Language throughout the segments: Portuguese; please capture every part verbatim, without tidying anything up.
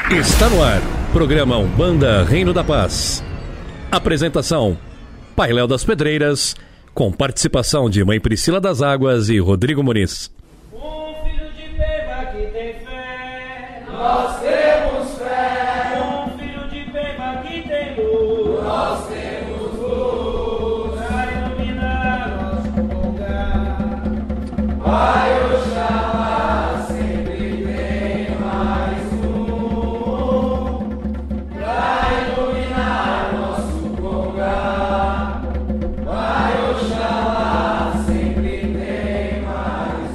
Está no ar, programa Umbanda Reino da Paz. Apresentação, Pai Léo das Pedreiras, com participação de Mãe Priscila das Águas e Rodrigo Muniz. Um filho de Peiba que tem fé, nós temos fé. Um filho de Peiba que tem luz, nós temos luz. Pra iluminar nosso lugar, vai Oxalá, sempre tem mais um. Pra iluminar nosso lugar, vai Oxalá, sempre tem mais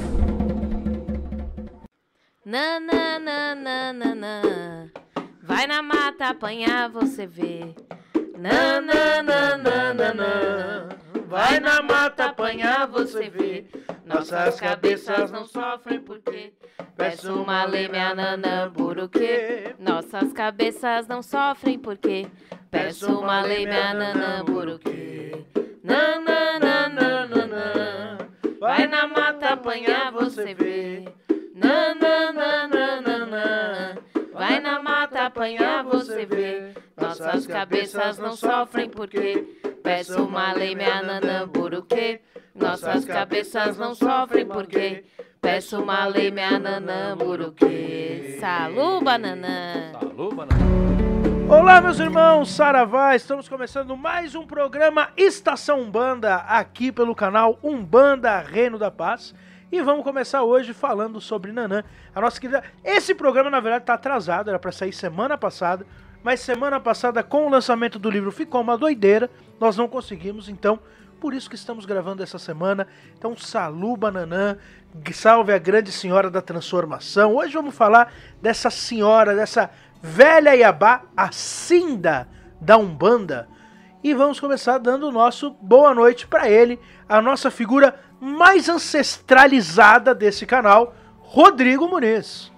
um. Nananana, vai na mata apanhar, você vê. Nananana, vai na mata apanhar, você vê. Nossas cabeças não sofrem porque peço uma lei, minha nanã, por o quê? Nossas cabeças não sofrem porque peço uma lei, minha nanã, por o quê? Nananana, vai na mata apanhar, você vê. Nananana, vai na mata apanhar, você vê. Nossas cabeças não sofrem porque peço uma lei, minha nanã, por o quê? Nossas cabeças não sofrem porque peço uma lei, minha nanã, por o quê? Salu, bananã! Salu, bananã! Olá, meus irmãos, saravá, estamos começando mais um programa Estação Umbanda, aqui pelo canal Umbanda Reino da Paz. E vamos começar hoje falando sobre Nanã, a nossa querida... Esse programa, na verdade, está atrasado, era para sair semana passada, mas semana passada, com o lançamento do livro, ficou uma doideira, nós não conseguimos, então... Por isso que estamos gravando essa semana. Então, salu, Bananã, salve a grande senhora da transformação. Hoje vamos falar dessa senhora, dessa velha Iabá, a Cinda da Umbanda. E vamos começar dando o nosso boa noite para ele, a nossa figura mais ancestralizada desse canal, Rodrigo Muniz.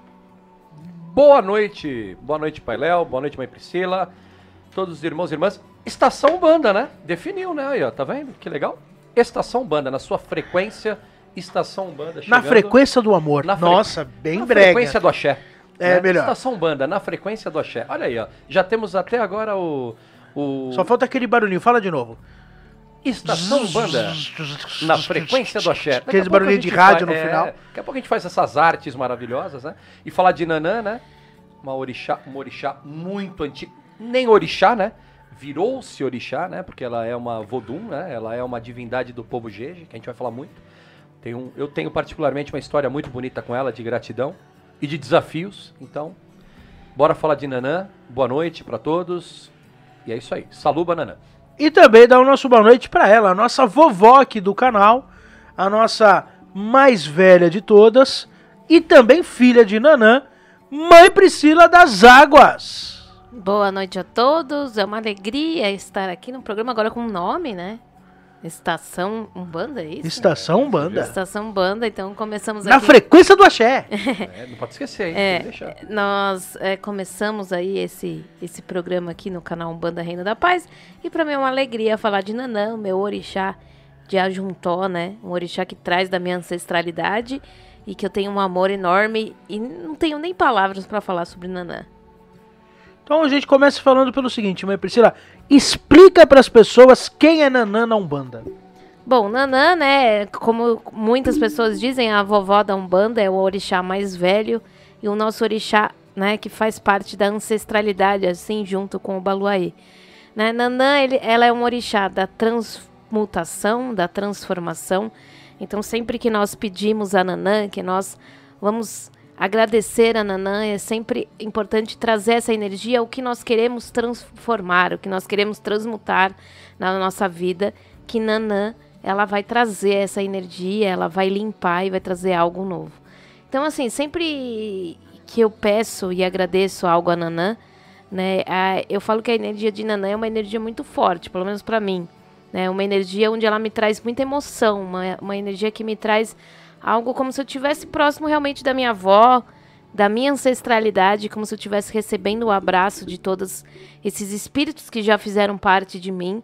Boa noite, boa noite, Pai Léo, boa noite, Mãe Priscila, todos os irmãos e irmãs. Estação Umbanda, né? Definiu, né? Aí, ó, tá vendo? Que legal. Estação Umbanda, na sua frequência, Estação Umbanda chegando... Na frequência do amor. Na fre... Nossa, bem na brega. Na frequência do axé. É, né? melhor. Estação Umbanda, na frequência do axé. Olha aí, ó. Já temos até agora o... o... Só falta aquele barulhinho. Fala de novo. Estação Umbanda, na frequência do axé. Aqueles barulhinhos de rádio no é, final. Daqui a pouco a gente faz essas artes maravilhosas, né? E falar de Nanã, né? Uma orixá, uma orixá muito antiga. Nem orixá, né? Virou-se orixá, né? Porque ela é uma vodum, né? Ela é uma divindade do povo Jeje, que a gente vai falar muito. Tem um, eu tenho particularmente uma história muito bonita com ela, de gratidão e de desafios. Então, bora falar de Nanã. Boa noite para todos. E é isso aí. Salu, Bananã. E também dar o nosso boa noite para ela, a nossa vovó aqui do canal, a nossa mais velha de todas e também filha de Nanã, Mãe Priscila das Águas. Boa noite a todos, é uma alegria estar aqui no programa agora com nome, né? Estação Umbanda, é isso? Estação Umbanda. Estação Umbanda, então começamos Na aqui... frequência do axé. É, não pode esquecer, hein? É, Tem que deixar. nós é, começamos aí esse, esse programa aqui no canal Umbanda Reino da Paz, e para mim é uma alegria falar de Nanã, o meu orixá de Ajuntó, né? Um orixá que traz da minha ancestralidade e que eu tenho um amor enorme e não tenho nem palavras para falar sobre Nanã. Então a gente começa falando pelo seguinte, Mãe Priscila, explica para as pessoas quem é Nanã na Umbanda. Bom, Nanã, né, como muitas pessoas dizem, a vovó da Umbanda é o orixá mais velho e o nosso orixá, né, que faz parte da ancestralidade, assim, junto com o Baluaê. Né, Nanã, ele, ela é um orixá da transmutação, da transformação. Então, sempre que nós pedimos a Nanã, que nós vamos... agradecer a Nanã, é sempre importante trazer essa energia, o que nós queremos transformar, o que nós queremos transmutar na nossa vida, que Nanã, ela vai trazer essa energia, ela vai limpar e vai trazer algo novo. Então, assim, sempre que eu peço e agradeço algo a Nanã, né, a, eu falo que a energia de Nanã é uma energia muito forte, pelo menos para mim, né, uma energia onde ela me traz muita emoção, uma, uma energia que me traz algo como se eu estivesse próximo realmente da minha avó, da minha ancestralidade, como se eu estivesse recebendo o abraço de todos esses espíritos que já fizeram parte de mim.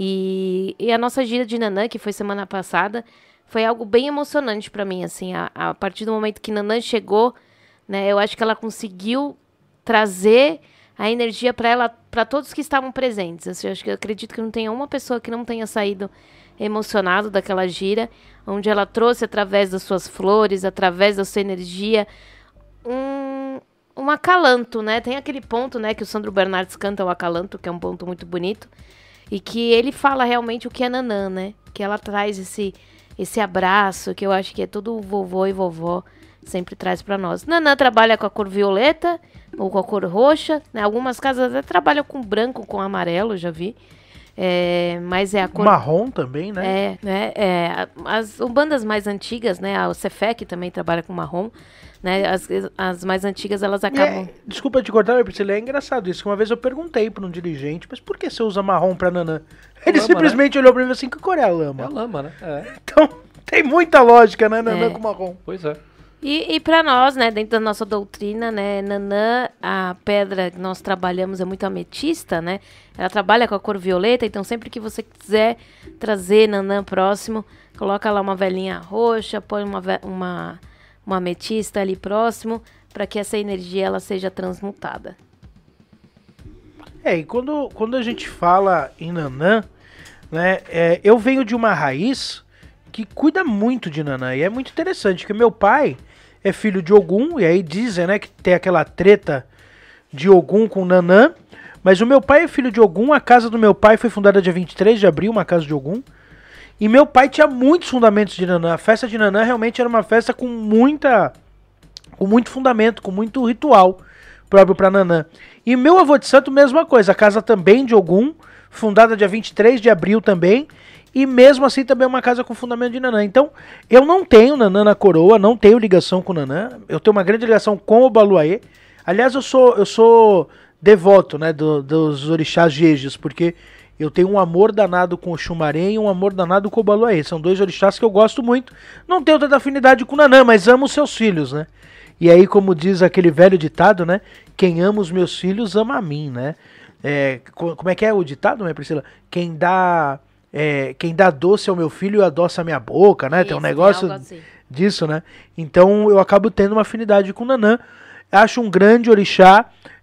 E, e a nossa gira de Nanã, que foi semana passada, foi algo bem emocionante para mim. Assim, a, a partir do momento que Nanã chegou, né, eu acho que ela conseguiu trazer a energia para ela, para todos que estavam presentes. Assim, eu acho que eu acredito que não tenha uma pessoa que não tenha saído emocionado daquela gira, onde ela trouxe através das suas flores, através da sua energia, um, um acalanto, né? Tem aquele ponto, né, que o Sandro Bernardes canta o acalanto, que é um ponto muito bonito, e que ele fala realmente o que é Nanã, né? Que ela traz esse, esse abraço, que eu acho que é todo vovô e vovó sempre traz para nós. Nanã trabalha com a cor violeta ou com a cor roxa, né? Algumas casas até trabalham com branco, com amarelo, já vi. É, mas é a cor... Marrom também, né? É, né? É, as bandas mais antigas, né? A Cefec também trabalha com marrom, né? As, as mais antigas, elas acabam... É, desculpa te cortar, Priscila, é engraçado isso, que uma vez eu perguntei para um dirigente, mas por que você usa marrom pra Nanã? Ele Lama, simplesmente né? olhou pra mim assim, que cor é a É a lama? lama, né? É. Então, tem muita lógica, né, Nanã É. com marrom. Pois é. E, e para nós, né, dentro da nossa doutrina, né, Nanã, a pedra que nós trabalhamos é muito ametista, né? Ela trabalha com a cor violeta, então sempre que você quiser trazer Nanã próximo, coloca lá uma velinha roxa, põe uma, ve- uma, uma ametista ali próximo, para que essa energia ela seja transmutada. É, e quando, quando a gente fala em Nanã, né, é, eu venho de uma raiz que cuida muito de Nanã, e é muito interessante, que meu pai é filho de Ogum, e aí dizem, né, que tem aquela treta de Ogum com Nanã, mas o meu pai é filho de Ogum, a casa do meu pai foi fundada dia vinte e três de abril, uma casa de Ogum, e meu pai tinha muitos fundamentos de Nanã. A festa de Nanã realmente era uma festa com muita, com muito fundamento, com muito ritual próprio para Nanã. E meu avô de santo, mesma coisa, a casa também de Ogum, fundada dia vinte e três de abril também, e mesmo assim também é uma casa com fundamento de Nanã. Então, eu não tenho Nanã na coroa, não tenho ligação com Nanã, eu tenho uma grande ligação com o Baluaê. Aliás, eu sou, eu sou devoto, né, do, dos orixás Jejes, porque eu tenho um amor danado com o Xumaré e um amor danado com o Baluaê. São dois orixás que eu gosto muito. Não tenho tanta afinidade com Nanã, mas amo os seus filhos, né? E aí, como diz aquele velho ditado, né? Quem ama os meus filhos ama a mim, né? É, co- como é que é o ditado, né, Priscila? Quem dá, é, quem dá doce ao meu filho adoça a minha boca, né? Tem um Isso, negócio algo assim. disso, né? Então eu acabo tendo uma afinidade com Nanã. Acho um grande orixá.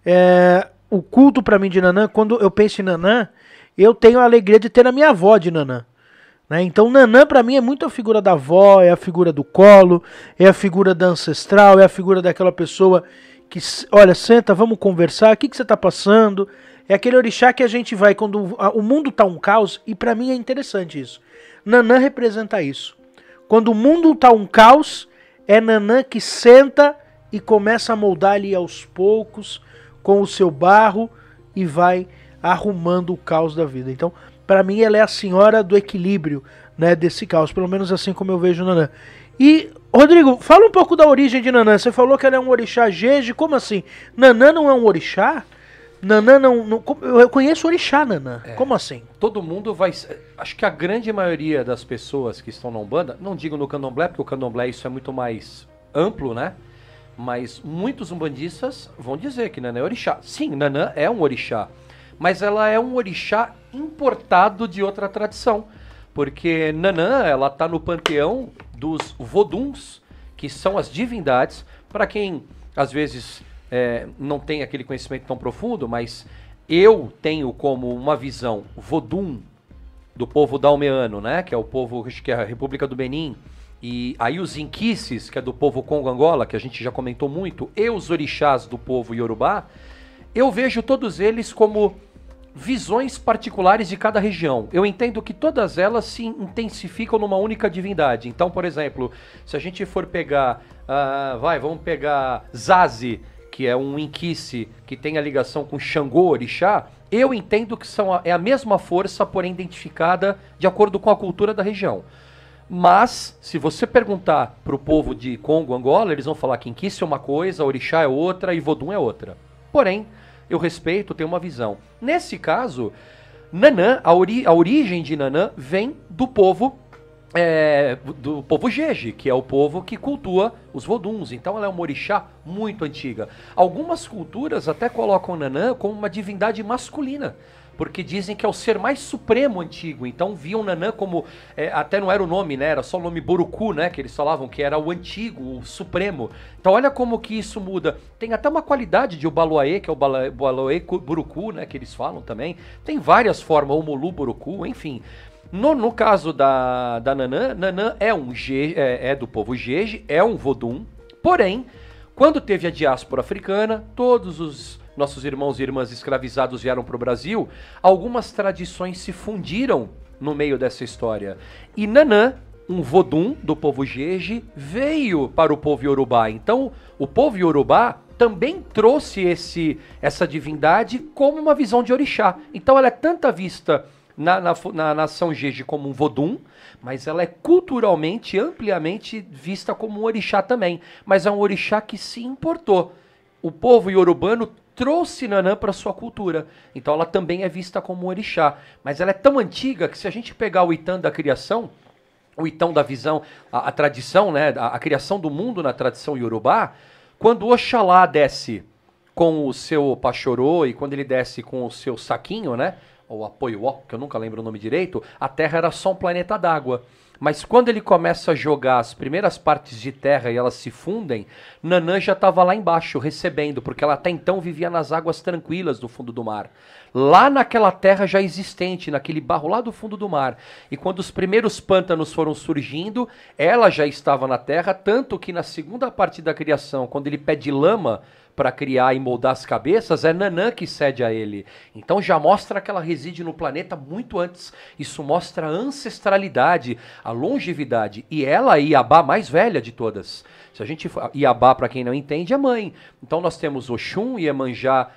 É, o culto pra mim de Nanã, quando eu penso em Nanã, eu tenho a alegria de ter a minha avó de Nanã. Né? Então Nanã pra mim é muito a figura da avó, é a figura do colo, é a figura da ancestral, é a figura daquela pessoa que, s- olha, senta, vamos conversar, o que, que você tá passando? É aquele orixá que a gente vai quando a- o mundo tá um caos, e pra mim é interessante isso. Nanã representa isso. Quando o mundo tá um caos, é Nanã que senta e começa a moldar ali aos poucos, com o seu barro, e vai arrumando o caos da vida. Então, para mim, ela é a senhora do equilíbrio, né, desse caos, pelo menos assim como eu vejo Nanã. E, Rodrigo, fala um pouco da origem de Nanã. Você falou que ela é um orixá Jeje, como assim? Nanã não é um orixá? Nanã não... não como- eu conheço orixá Nanã, como assim? Todo mundo vai... Acho que a grande maioria das pessoas que estão na Umbanda, não digo no Candomblé, porque o Candomblé isso é muito mais amplo, né? Mas muitos umbandistas vão dizer que Nanã é orixá. Sim, Nanã é um orixá. Mas ela é um orixá importado de outra tradição. Porque Nanã, ela tá no panteão dos voduns, que são as divindades. Para quem, às vezes, é, não tem aquele conhecimento tão profundo, mas eu tenho como uma visão vodum do povo dalmeano, né? Que é o povo, acho que é a República do Benin. E aí os inquices, que é do povo Congo-Angola, que a gente já comentou muito, e os orixás do povo Yorubá, eu vejo todos eles como visões particulares de cada região. Eu entendo que todas elas se intensificam numa única divindade. Então, por exemplo, se a gente for pegar, ah, vai, vamos pegar Zazi, que é um inquice que tem a ligação com Xangô, orixá, eu entendo que são a, é a mesma força, porém identificada de acordo com a cultura da região. Mas, se você perguntar para o povo de Congo, Angola, eles vão falar que inquice é uma coisa, orixá é outra e vodum é outra. Porém, eu respeito, tenho uma visão. Nesse caso, Nanã, a, ori a origem de Nanã vem do povo é, do povo Jeje, que é o povo que cultua os voduns. Então ela é uma orixá muito antiga. Algumas culturas até colocam Nanã como uma divindade masculina, porque dizem que é o ser mais supremo antigo. Então viam Nanã como, é, até não era o nome, né? Era só o nome Borucu, né? Que eles falavam que era o antigo, o supremo. Então olha como que isso muda. Tem até uma qualidade de Obaloaê, que é o Obaloaê Borucu, né? Que eles falam também. Tem várias formas, o Molu Borucu, enfim. No, no caso da, da Nanã, Nanã é, um Ge, é, é do povo Jeje, é um Vodum. Porém, quando teve a diáspora africana, todos os nossos irmãos e irmãs escravizados vieram para o Brasil, algumas tradições se fundiram no meio dessa história. E Nanã, um Vodum do povo Jeje, veio para o povo Yorubá. Então, o povo Yorubá também trouxe esse, essa divindade como uma visão de orixá. Então, ela é tanta vista na, na, na nação Jeje como um Vodum, mas ela é culturalmente, ampliamente vista como um orixá também. Mas é um orixá que se importou. O povo iorubano trouxe Nanã para sua cultura. Então ela também é vista como um orixá. Mas ela é tão antiga que se a gente pegar o Itã da criação, o Itã da visão, a, a tradição, né, a, a criação do mundo na tradição iorubá, quando Oxalá desce com o seu pachorô e quando ele desce com o seu saquinho, né, ou apoiuó, que eu nunca lembro o nome direito, a Terra era só um planeta d'água. Mas quando ele começa a jogar as primeiras partes de terra e elas se fundem, Nanã já estava lá embaixo recebendo, porque ela até então vivia nas águas tranquilas do fundo do mar. Lá naquela terra já existente, naquele barro lá do fundo do mar. E quando os primeiros pântanos foram surgindo, ela já estava na terra, tanto que na segunda parte da criação, quando ele pede lama para criar e moldar as cabeças, é Nanã que cede a ele. Então já mostra que ela reside no planeta muito antes. Isso mostra a ancestralidade, a longevidade. E ela é a Iabá mais velha de todas. Se a gente for, Iabá, para quem não entende, é mãe. Então nós temos Oxum, Iemanjá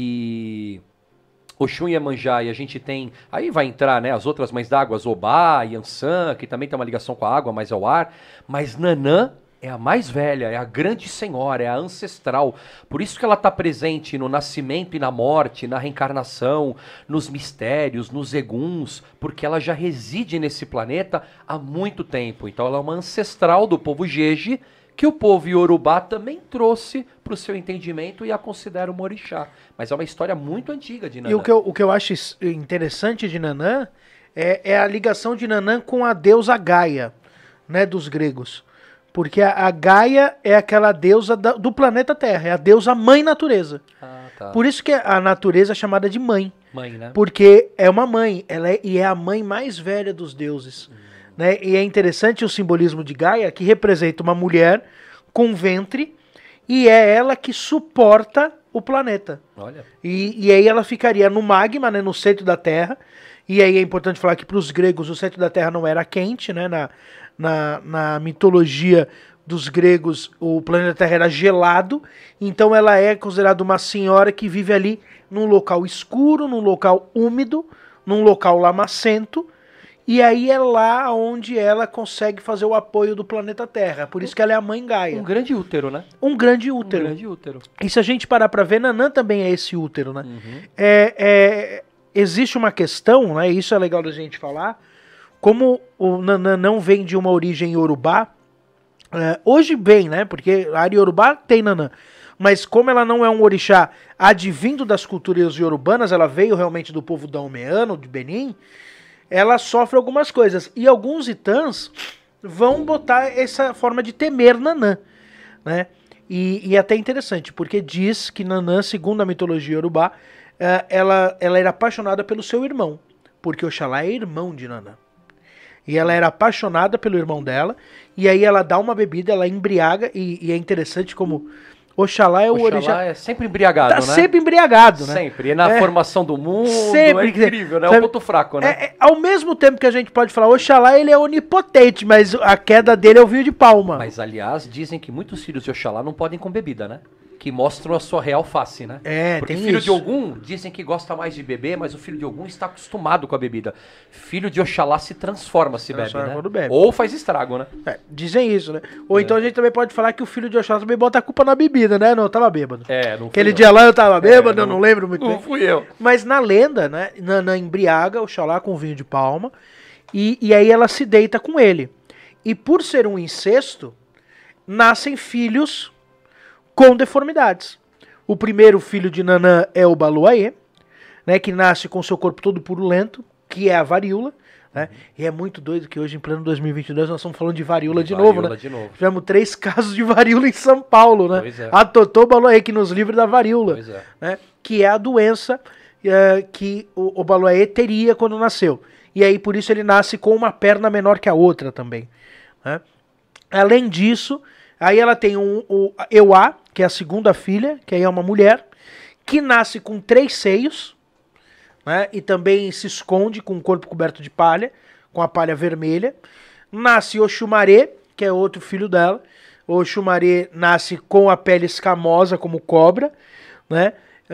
e... Oxum e Iemanjá, e a gente tem... Aí vai entrar, né, as outras mães d'água, Obá, Yansan, que também tem uma ligação com a água, mas é o ar. Mas Nanã é a mais velha, é a grande senhora, é a ancestral. Por isso que ela está presente no nascimento e na morte, na reencarnação, nos mistérios, nos eguns, porque ela já reside nesse planeta há muito tempo. Então ela é uma ancestral do povo Jeje, que o povo Yorubá também trouxe para o seu entendimento e a considera uma orixá. Mas é uma história muito antiga de Nanã. E o que eu, o que eu acho interessante de Nanã é, é a ligação de Nanã com a deusa Gaia, né, dos gregos. Porque a, a Gaia é aquela deusa da, do planeta Terra, é a deusa mãe natureza. Ah, tá. Por isso que a natureza é chamada de mãe. Mãe, né? Porque é uma mãe, ela é, e é a mãe mais velha dos deuses. Hum. Né? E é interessante o simbolismo de Gaia, que representa uma mulher com ventre, e é ela que suporta o planeta. Olha. E, e aí ela ficaria no magma, né, no centro da Terra. E aí é importante falar que para os gregos o centro da Terra não era quente, né? Na, na, na mitologia dos gregos o planeta Terra era gelado, então ela é considerada uma senhora que vive ali num local escuro, num local úmido, num local lamacento, e aí é lá onde ela consegue fazer o apoio do planeta Terra. Por isso que ela é a mãe Gaia. Um grande útero, né? Um grande útero. Um grande útero. E se a gente parar para ver, Nanã também é esse útero, né? Uhum. É, é, existe uma questão, né? Isso é legal da gente falar. Como o Nanã não vem de uma origem iorubá, é, hoje vem, né? Porque a área iorubá tem Nanã. Mas como ela não é um orixá advindo das culturas iorubanas, ela veio realmente do povo daomeano, de Benin, ela sofre algumas coisas. E alguns itãs vão botar essa forma de temer Nanã, né? E, e é até interessante, porque diz que Nanã, segundo a mitologia iorubá, ela, ela era apaixonada pelo seu irmão, porque Oxalá é irmão de Nanã. E ela era apaixonada pelo irmão dela, e aí ela dá uma bebida, ela embriaga, e, e é interessante como Oxalá é o Oxalá orixá. é sempre embriagado, tá né? sempre embriagado, né? Sempre. E na é, formação do mundo, sempre, é incrível, né? É sabe, o ponto fraco, né? É, é, ao mesmo tempo que a gente pode falar, Oxalá ele é onipotente, mas a queda dele é o vinho de palma. Mas, aliás, dizem que muitos filhos de Oxalá não podem com bebida, né? Que mostram a sua real face, né? É, porque tem filho isso. de Ogum dizem que gosta mais de beber, mas o filho de Ogum está acostumado com a bebida. Filho de Oxalá se transforma se bebe, Transforma né? quando bebe. Ou faz estrago, né? É, dizem isso, né? Ou É. então a gente também pode falar que o filho de Oxalá também bota a culpa na bebida, né? Não, eu tava bêbado. É, não fui Aquele eu. dia lá eu tava bêbado, É, eu não- não lembro muito Não bem. fui eu. Mas na lenda, né? Nanã embriaga Oxalá com vinho de palma, e, e aí ela se deita com ele. E por ser um incesto, nascem filhos com deformidades. O primeiro filho de Nanã é o Baluaê, né, que nasce com seu corpo todo purulento, que é a varíola. Né? Uhum. E é muito doido que hoje, em pleno dois mil e vinte e dois, nós estamos falando de varíola de Varíola novo, né? de novo. Tivemos três casos de varíola em São Paulo, né? Pois é. A Totô Baloaê, que nos livra da varíola, Pois é. né? Que é a doença uh, que o, o Baloaê teria quando nasceu. E aí, por isso, ele nasce com uma perna menor que a outra também. Né? Além disso, aí ela tem um, o Euá, que é a segunda filha, que aí é uma mulher, que nasce com três seios, né? E também se esconde com o corpo coberto de palha, com a palha vermelha. Nasce Oxumaré, que é outro filho dela. O Oxumaré nasce com a pele escamosa, como cobra, né?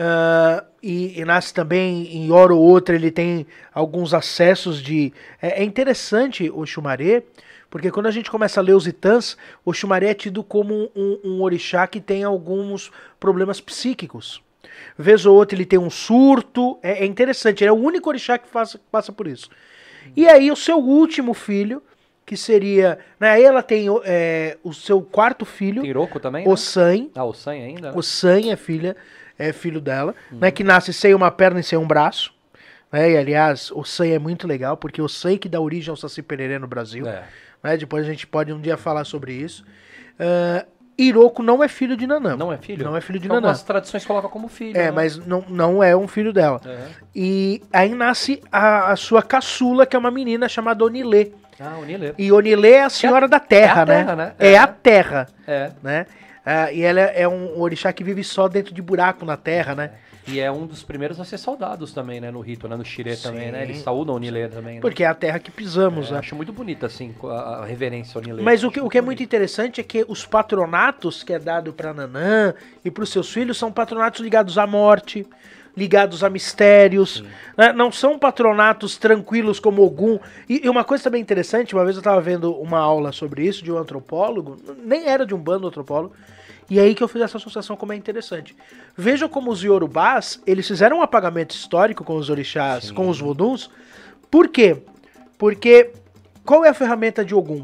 Uh, e, e nasce também, em hora ou outra, ele tem alguns acessos de... É, é interessante o Oxumaré, porque quando a gente começa a ler os Itãs, o Oxumaré é tido como um, um orixá que tem alguns problemas psíquicos. Vez ou outra ele tem um surto, é, é interessante, ele é o único orixá que, faz, que passa por isso. E aí o seu último filho, que seria... Né, aí ela tem é, o seu quarto filho, Tem Iroko também, né? Ossan. Ah, o San ainda? O San é filha, é filho dela, uhum. né, que nasce sem uma perna e sem um braço. Né, e aliás, o San é muito legal, porque o San que dá origem ao Saci Pererê no Brasil. É. Né, depois a gente pode um dia falar sobre isso. Uh, Iroko não é filho de Nanã. Não é filho? Não é filho de Então, Nanã. algumas tradições colocam como filho. É, né? mas não, não é um filho dela. É. E aí nasce a, a sua caçula, que é uma menina chamada Onilê. Ah, o Nilê. E Onilê é a senhora da terra, é a né? terra, né? É, É. a terra, É. né? Ah, e ela é um orixá que vive só dentro de buraco na terra, né? E é um dos primeiros a ser saudados também, né? No rito, né? No Xirê também, né? Eles saúdam o Nilê também. Né? Porque é a terra que pisamos, É, né? acho muito bonita, assim, a, a reverência ao Nilê. Mas o Acho que, o que é muito interessante é que os patronatos que é dado para Nanã e para os seus filhos são patronatos ligados à morte, ligados a mistérios, né? Não são patronatos tranquilos como Ogum. E, e uma coisa também interessante, uma vez eu estava vendo uma aula sobre isso de um antropólogo, nem era de um bando antropólogo, e aí que eu fiz essa associação como é interessante. Veja como os Yorubás, eles fizeram um apagamento histórico com os orixás, Sim. com os voduns. Por quê? Porque qual é a ferramenta de Ogum?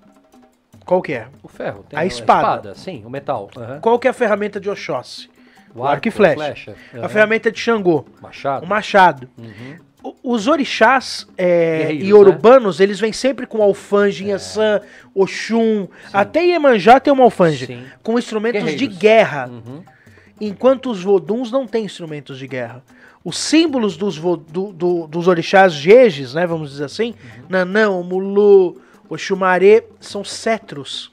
Qual que é? O ferro. Tem A espada. Sim, o metal. Uhum. Qual que é a ferramenta de Oxóssi? O O arco e flecha. flecha. A Uhum. ferramenta de Xangô, Machado. o machado. Uhum. O- Os orixás é, Guerreiros, iorubanos, eles vêm sempre com alfange, Inhaçã, Oxum, até Iemanjá tem uma alfange, Sim. com instrumentos de Guerreiros. guerra, Uhum. enquanto os voduns não têm instrumentos de guerra. Os símbolos dos, vo- do- do- dos orixás jejes, né, vamos dizer assim, Uhum. Nanã, Omulu, Oxumaré, são cetros.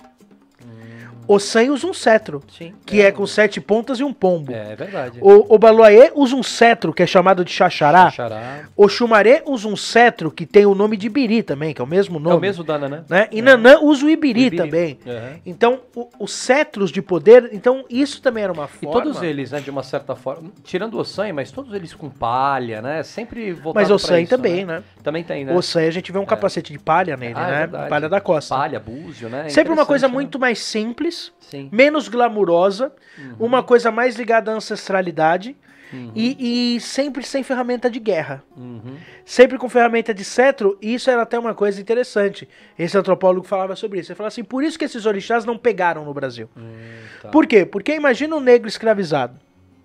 Ossan usa um cetro, Sim. que é com sete pontas e um pombo. É, é verdade. O, o Baloaê usa um cetro, que é chamado de Xaxará. Xará. O Xumaré usa um cetro, que tem o nome de Ibiri também, que é o mesmo nome. É o mesmo da Nanã. Né? E Nanã usa o Ibiri, Ibiri. também. Uhum. Então, o- os cetros de poder, então isso também era uma E forma... todos eles, né, de uma certa forma, tirando o Ossan, mas todos eles com palha, né? Sempre voltado Mas o pra Ossan isso, também, né? Também tem, né? O Ossan, a gente vê um capacete de palha nele, Ah, é né? verdade. Palha da costa. Palha, búzio, né? Sempre uma coisa Interessante, né? muito mais simples, Sim. menos glamurosa, Uhum. uma coisa mais ligada à ancestralidade e, e sempre sem ferramenta de guerra. Uhum. Sempre com ferramenta de cetro, e isso era até uma coisa interessante. Esse antropólogo falava sobre isso. Ele falava assim, por isso que esses orixás não pegaram no Brasil. Hum, tá. Por quê? Porque imagina um negro escravizado.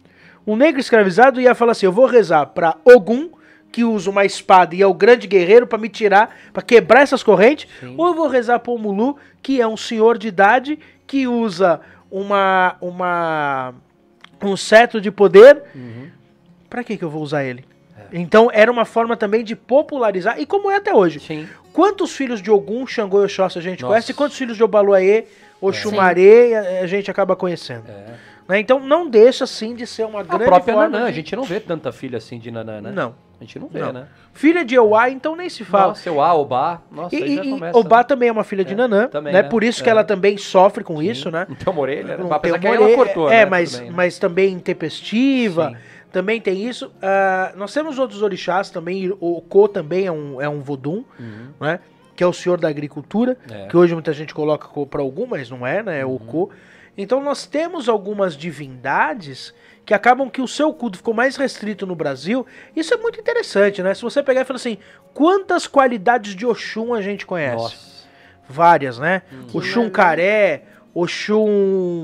Um negro escravizado ia falar assim, eu vou rezar para Ogum, que usa uma espada e é o grande guerreiro para me tirar, para quebrar essas correntes, Sim. ou eu vou rezar para o Mulu, que é um senhor de idade que usa uma uma um cetro de poder. Uhum. Pra que que eu vou usar ele? Então era uma forma também de popularizar, e como é até hoje. Sim. Quantos filhos de Ogum, Xangô e Oxóssi a gente Nossa. conhece, e quantos filhos de Obaluaê, Oxumaré a, a gente acaba conhecendo. É. Né? Então não deixa assim de ser uma A grande própria forma Nanã, de- a gente não vê tanta filha assim de Nanã, né? Não. A gente não vê, Não. né? Filha de Euá, então nem se fala. Nossa, o A, o Bá, nossa, E, aí já e, e começa. Obá né? também é uma filha de É, Nanã, também, né? né? Por isso que É. ela também sofre com isso, né? Não tem uma orelha, né? Não Apesar tem que uma aí ela orelha, cortou, é, né? mas, Tudo bem, né? mas também intempestiva, Sim. também tem isso. Ah, nós temos outros orixás também, o Ko também é um, é um vodum, Uhum. né? Que é o senhor da agricultura, É. que hoje muita gente coloca para algum, mas não é, né? É Uhum. o Ko. Então nós temos algumas divindades que acabam que o seu culto ficou mais restrito no Brasil. Isso é muito interessante, né? Se você pegar e falar assim, quantas qualidades de Oxum a gente conhece? Nossa. Várias, né? Uhum. Oxum Caré, Oxum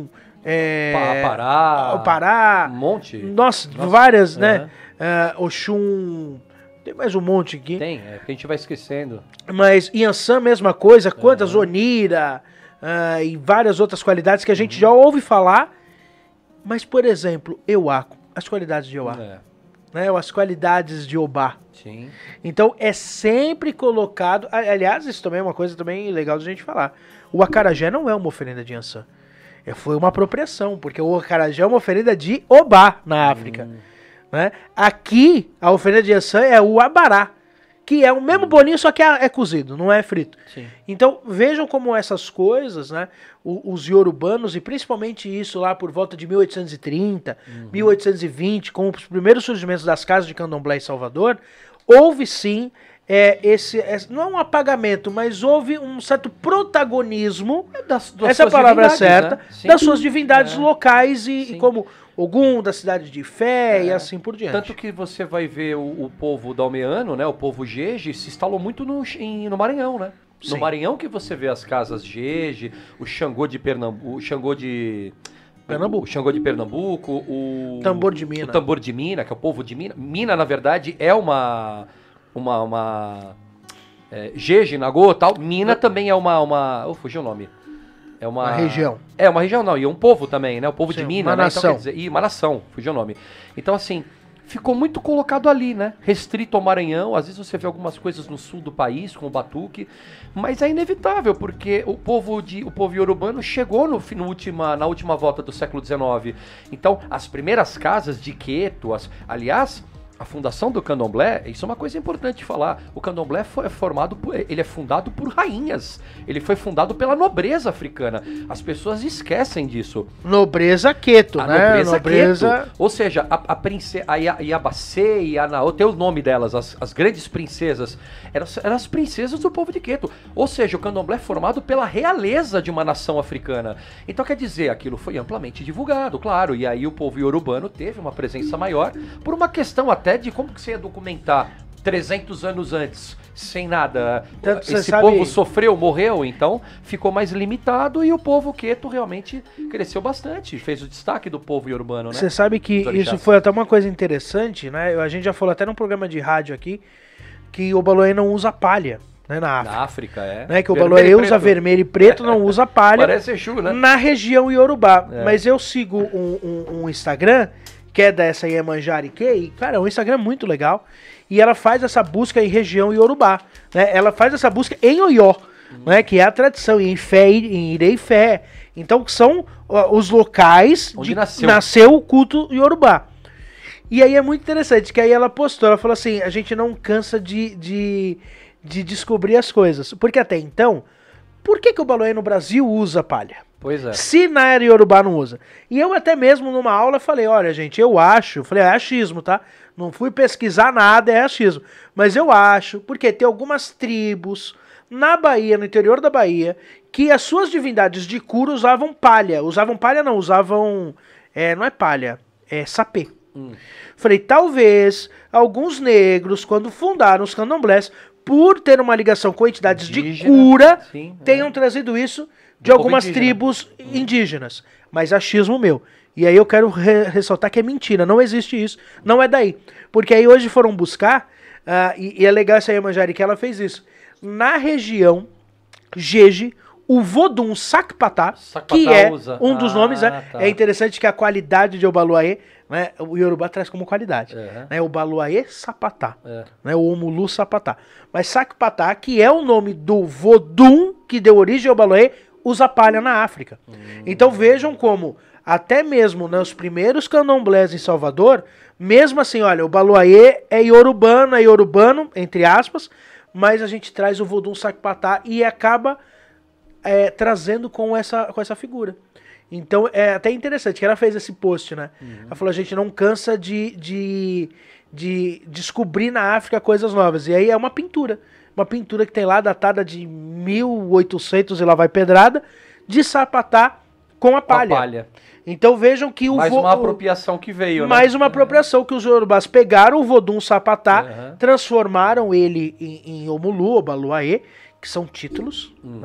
É, Pa- Pará. o Pará. Um monte. Nossa, Nossa, várias, é. né? É, Oxum. Tem mais um monte aqui. Tem, é porque a gente vai esquecendo. Mas Yansan, mesma coisa. Quantas? Uhum. Onira. ah, e várias outras qualidades que a gente já ouve falar. Mas, por exemplo, Euá. As qualidades de Euá. É, Né? As qualidades de Obá. sim. Então é sempre colocado. a- Aliás, isso também é uma coisa também legal de a gente falar. O acarajé não é uma oferenda de Yansan. É, foi uma apropriação, porque o acarajé é uma oferenda de Obá na África. Né? Aqui, a oferenda de Yansan é o abará, que é o mesmo bolinho, só que é, é cozido, não é frito. Sim. Então vejam como essas coisas, né, o- os iorubanos, e principalmente isso lá por volta de mil oitocentos e trinta, mil oitocentos e vinte, com os primeiros surgimentos das casas de candomblé em Salvador, houve sim é, esse, esse- não é um apagamento, mas houve um certo protagonismo, Das, das essa é a suas palavra divindades, certa, né? Sim. das suas divindades É. locais e, Sim. e como Ogum, da cidade de Fé e É. assim por diante. Tanto que você vai ver o, o povo dalmeano, né? O povo Jeje se instalou muito no, em- no Maranhão, né? Sim. No Maranhão que você vê as casas Jeje, o Xangô de Pernambuco, o Xangô de Pernambuco. o Xangô de Pernambuco, o Tambor de Mina. o tambor de Mina, que é o povo de Mina. Mina, na verdade, é uma uma uma é, Jeje, Nagô, tal. Mina também é uma uma, oh, fugiu o nome. É uma, Uma região. É, uma região não, e é um povo também, né? O povo Sim, de Mina, uma né? nação. Então, quer dizer, e uma nação, fugiu o nome. Então, assim, ficou muito colocado ali, né? Restrito ao Maranhão, às vezes você vê algumas coisas no sul do país, com o batuque, mas é inevitável, porque o povo de, o povo iorubano chegou no, fi- no última, na última volta do século dezenove. Então, as primeiras casas de Queto, as, aliás, a fundação do candomblé, isso é uma coisa importante de falar. O candomblé foi formado por, ele é fundado por rainhas. Ele foi fundado pela nobreza africana. As pessoas esquecem disso. Nobreza Queto, A né? nobreza, Nobreza... Queto. Ou seja, a, a princesa, a Ia- Iabacê e a Anaô, tem o nome delas, as, as grandes princesas, eram, eram as princesas do povo de Queto. Ou seja, o candomblé é formado pela realeza de uma nação africana. Então, quer dizer, aquilo foi amplamente divulgado, claro, e aí o povo iorubano teve uma presença maior, por uma questão até de como que você ia documentar trezentos anos antes, sem nada. Tanto você Esse sabe- povo sofreu, morreu, então ficou mais limitado e o povo Queto realmente cresceu bastante, fez o destaque do povo iorubano, né? Você sabe que Dos orixás. isso foi até uma coisa interessante, né? A gente já falou até num programa de rádio aqui, que o Baloé não usa palha, né, na África. Na África, é. Né, que o Vermelho Baloé e usa preto. vermelho e preto, não usa palha. Parece Exu, né? Na região Iorubá. É. Mas eu sigo um, um- um Instagram, que é dessa Iemanjá Ike, e, cara, é um Instagram muito legal. E ela faz essa busca em região Iorubá. Né? Ela faz essa busca em Oió, né? Que é a tradição, e em Fé, em Ireifé. Então são ó, os locais Onde de nasceu. nasceu o culto Iorubá. E aí é muito interessante, que aí ela postou, ela falou assim, a gente não cansa de, de, de descobrir as coisas. Porque até então, por que, que o Baloé no Brasil usa palha? Pois é. Se na área Yorubá não usa. E eu até mesmo numa aula falei, olha gente, eu acho, falei, é achismo, tá? Não fui pesquisar nada, é achismo. Mas eu acho, porque tem algumas tribos na Bahia, no interior da Bahia, que as suas divindades de cura usavam palha. Usavam palha não, usavam, é, não é palha, é sapê. Hum. Falei, talvez alguns negros, quando fundaram os candomblés, por ter uma ligação com entidades de Indígena, cura, sim, é. tenham trazido isso de Do povo algumas indígena. tribos indígenas. Mas achismo meu. E aí eu quero re- ressaltar que é mentira, não existe isso, não é daí. Porque aí hoje foram buscar, ah, e, e é legal essa Iemanjá que ela fez isso. Na região Jeje, o Vodun Sakpatá, Sakpatá que é usa. um dos Ah, nomes, né? tá. É interessante que a qualidade de Obaluaê, né, o Yorubá traz como qualidade. É. Né, Obaluaê Sapatá, É. né, o Omulu Sapatá. Mas Sakpatá, que é o nome do Vodun que deu origem ao Obaluaê, usa palha na África. Hum. Então vejam como, até mesmo nos primeiros candomblés em Salvador, mesmo assim, olha, o Baluaê é iorubano, é iorubano, entre aspas, mas a gente traz o Vodun Sakpatá e acaba é, trazendo com essa, com essa figura. Então é até interessante que ela fez esse post, né? Ela falou, a gente não cansa de, de, de descobrir na África coisas novas. E aí é uma pintura. Uma pintura que tem lá, datada de mil e oitocentos e lá vai pedrada, de sapatá com a palha. Com a palha. Então vejam que o Mais vo- uma apropriação que veio, né? mais uma apropriação que os yorubás pegaram o Vodun Sapatá, Uhum. transformaram ele em, em Omulu, ou Baluaê, que são títulos, Uhum. né?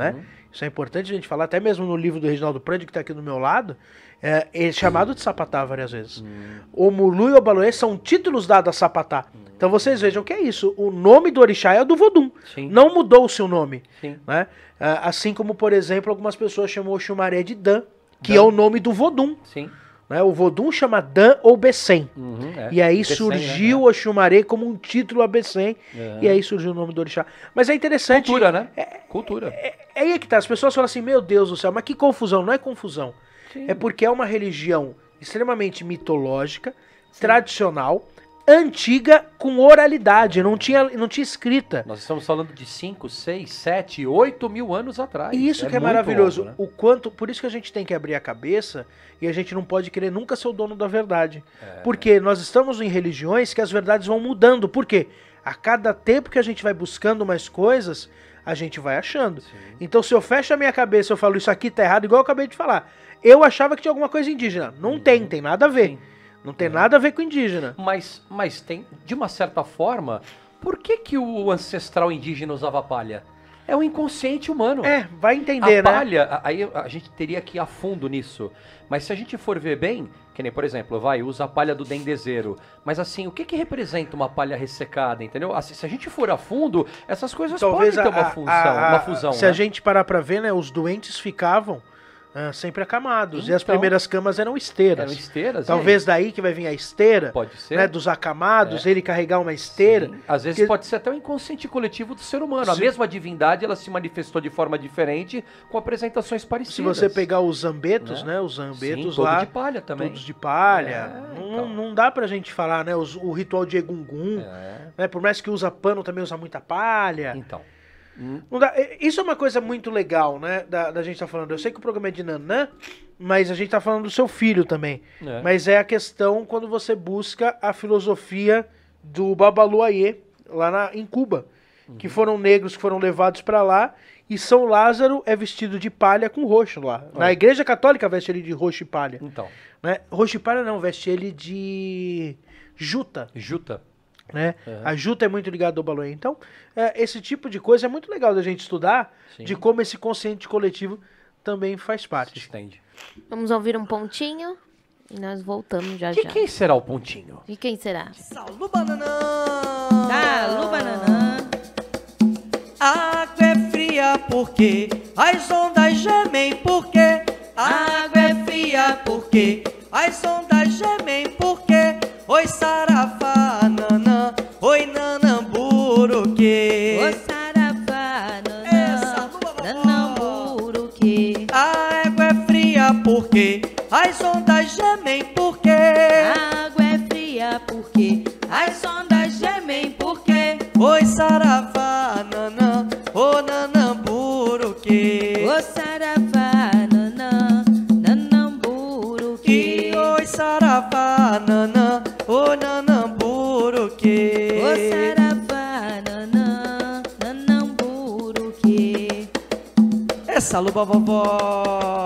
isso é importante a gente falar, até mesmo no livro do Reginaldo Prandi, que está aqui do meu lado, é, é chamado de sapatá várias vezes. Hum. O Mulu e o Baloê são títulos dados a sapatá. Hum. Então vocês vejam que é isso, o nome do orixá é o do Vodum, Sim. não mudou o seu nome. Sim. Né? Assim como, por exemplo, algumas pessoas chamam o Xumaré de Dan, que Dan. é o nome do Vodum. Sim. Né? O Vodum chama Dan ou Bessem. Uhum, é. E aí Bessem, surgiu né? o Oxumaré como um título a Bessem. Uhum. E aí surgiu o nome do orixá. Mas é interessante. Cultura, né? É, Cultura. É, é aí que tá. As pessoas falam assim, meu Deus do céu, mas que confusão. Não é confusão. Sim. É porque é uma religião extremamente mitológica, Sim. tradicional, antiga, com oralidade. Não tinha, não tinha escrita. Nós estamos falando de cinco, seis, sete, oito mil anos atrás. E isso é que é maravilhoso. Longo, né? O quanto, por isso que a gente tem que abrir a cabeça e a gente não pode querer nunca ser o dono da verdade. É. Porque nós estamos em religiões que as verdades vão mudando. Por quê? A cada tempo que a gente vai buscando mais coisas, a gente vai achando. Sim. Então se eu fecho a minha cabeça e eu falo isso aqui tá errado, igual eu acabei de falar. Eu achava que tinha alguma coisa indígena. Não uhum. tem, tem nada a ver. Sim. Não tem nada a ver com indígena. Mas, mas tem, de uma certa forma, por que que o ancestral indígena usava palha? É o inconsciente humano. É, vai entender, a né? A palha, aí a gente teria que ir a fundo nisso. Mas se a gente for ver bem, que nem, por exemplo, vai, usa a palha do dendezeiro. Mas assim, o que que representa uma palha ressecada, entendeu? Assim, se a gente for a fundo, essas coisas Talvez podem ter a, uma função, a, a, uma fusão. Se né? a gente parar pra ver, né, os doentes ficavam... Ah, sempre acamados. Então, e as primeiras camas eram esteiras. Eram esteiras. Talvez daí que vai vir a esteira. Pode ser. Né, dos acamados, é. ele carregar uma esteira. Sim. Às vezes que... pode ser até o inconsciente coletivo do ser humano. Sim. A mesma divindade, ela se manifestou de forma diferente, com apresentações parecidas. Se você pegar os zambetos, né? né os zambetos Sim, lá. Todos de palha também. Todos de palha. É, não, então. não dá pra gente falar, né? Os, o ritual de Egungun. É. Né, por mais que usa pano, também usa muita palha. Então. Não dá. Isso é uma coisa muito legal, né? Da, da gente tá falando. Eu sei que o programa é de Nanã, mas a gente tá falando do seu filho também. É. Mas é a questão quando você busca a filosofia do Babaluayê, lá na, em Cuba. Uhum. Que foram negros que foram levados pra lá. E São Lázaro é vestido de palha com roxo lá. É. Na Igreja Católica veste ele de roxo e palha. Então. Né? Roxo e palha não, veste ele de juta. Juta. Né? Uhum. A juta é muito ligada ao Baloé. Então, é, esse tipo de coisa é muito legal da gente estudar, Sim. de como esse consciente coletivo também faz parte. Se estende. Vamos ouvir um pontinho e nós voltamos já de já. Quem será o pontinho? De quem será? Salu bananã! Salu bananã! A água é fria porque as ondas gemem porque a água é fria porque as ondas gemem porque oi saravá nanã, oi nanamburuque. Oi saravá nanã, nanamburuque. A água é fria porque as ondas gemem porque a água é fria porque as ondas gemem porque oi saravá nanã, o nanamburuque. Oi saravá nanã, nanamburuque. Oi saravá nanã, o nanamburuque. O saravá nanã, nanamburuque. Essa luba vovó.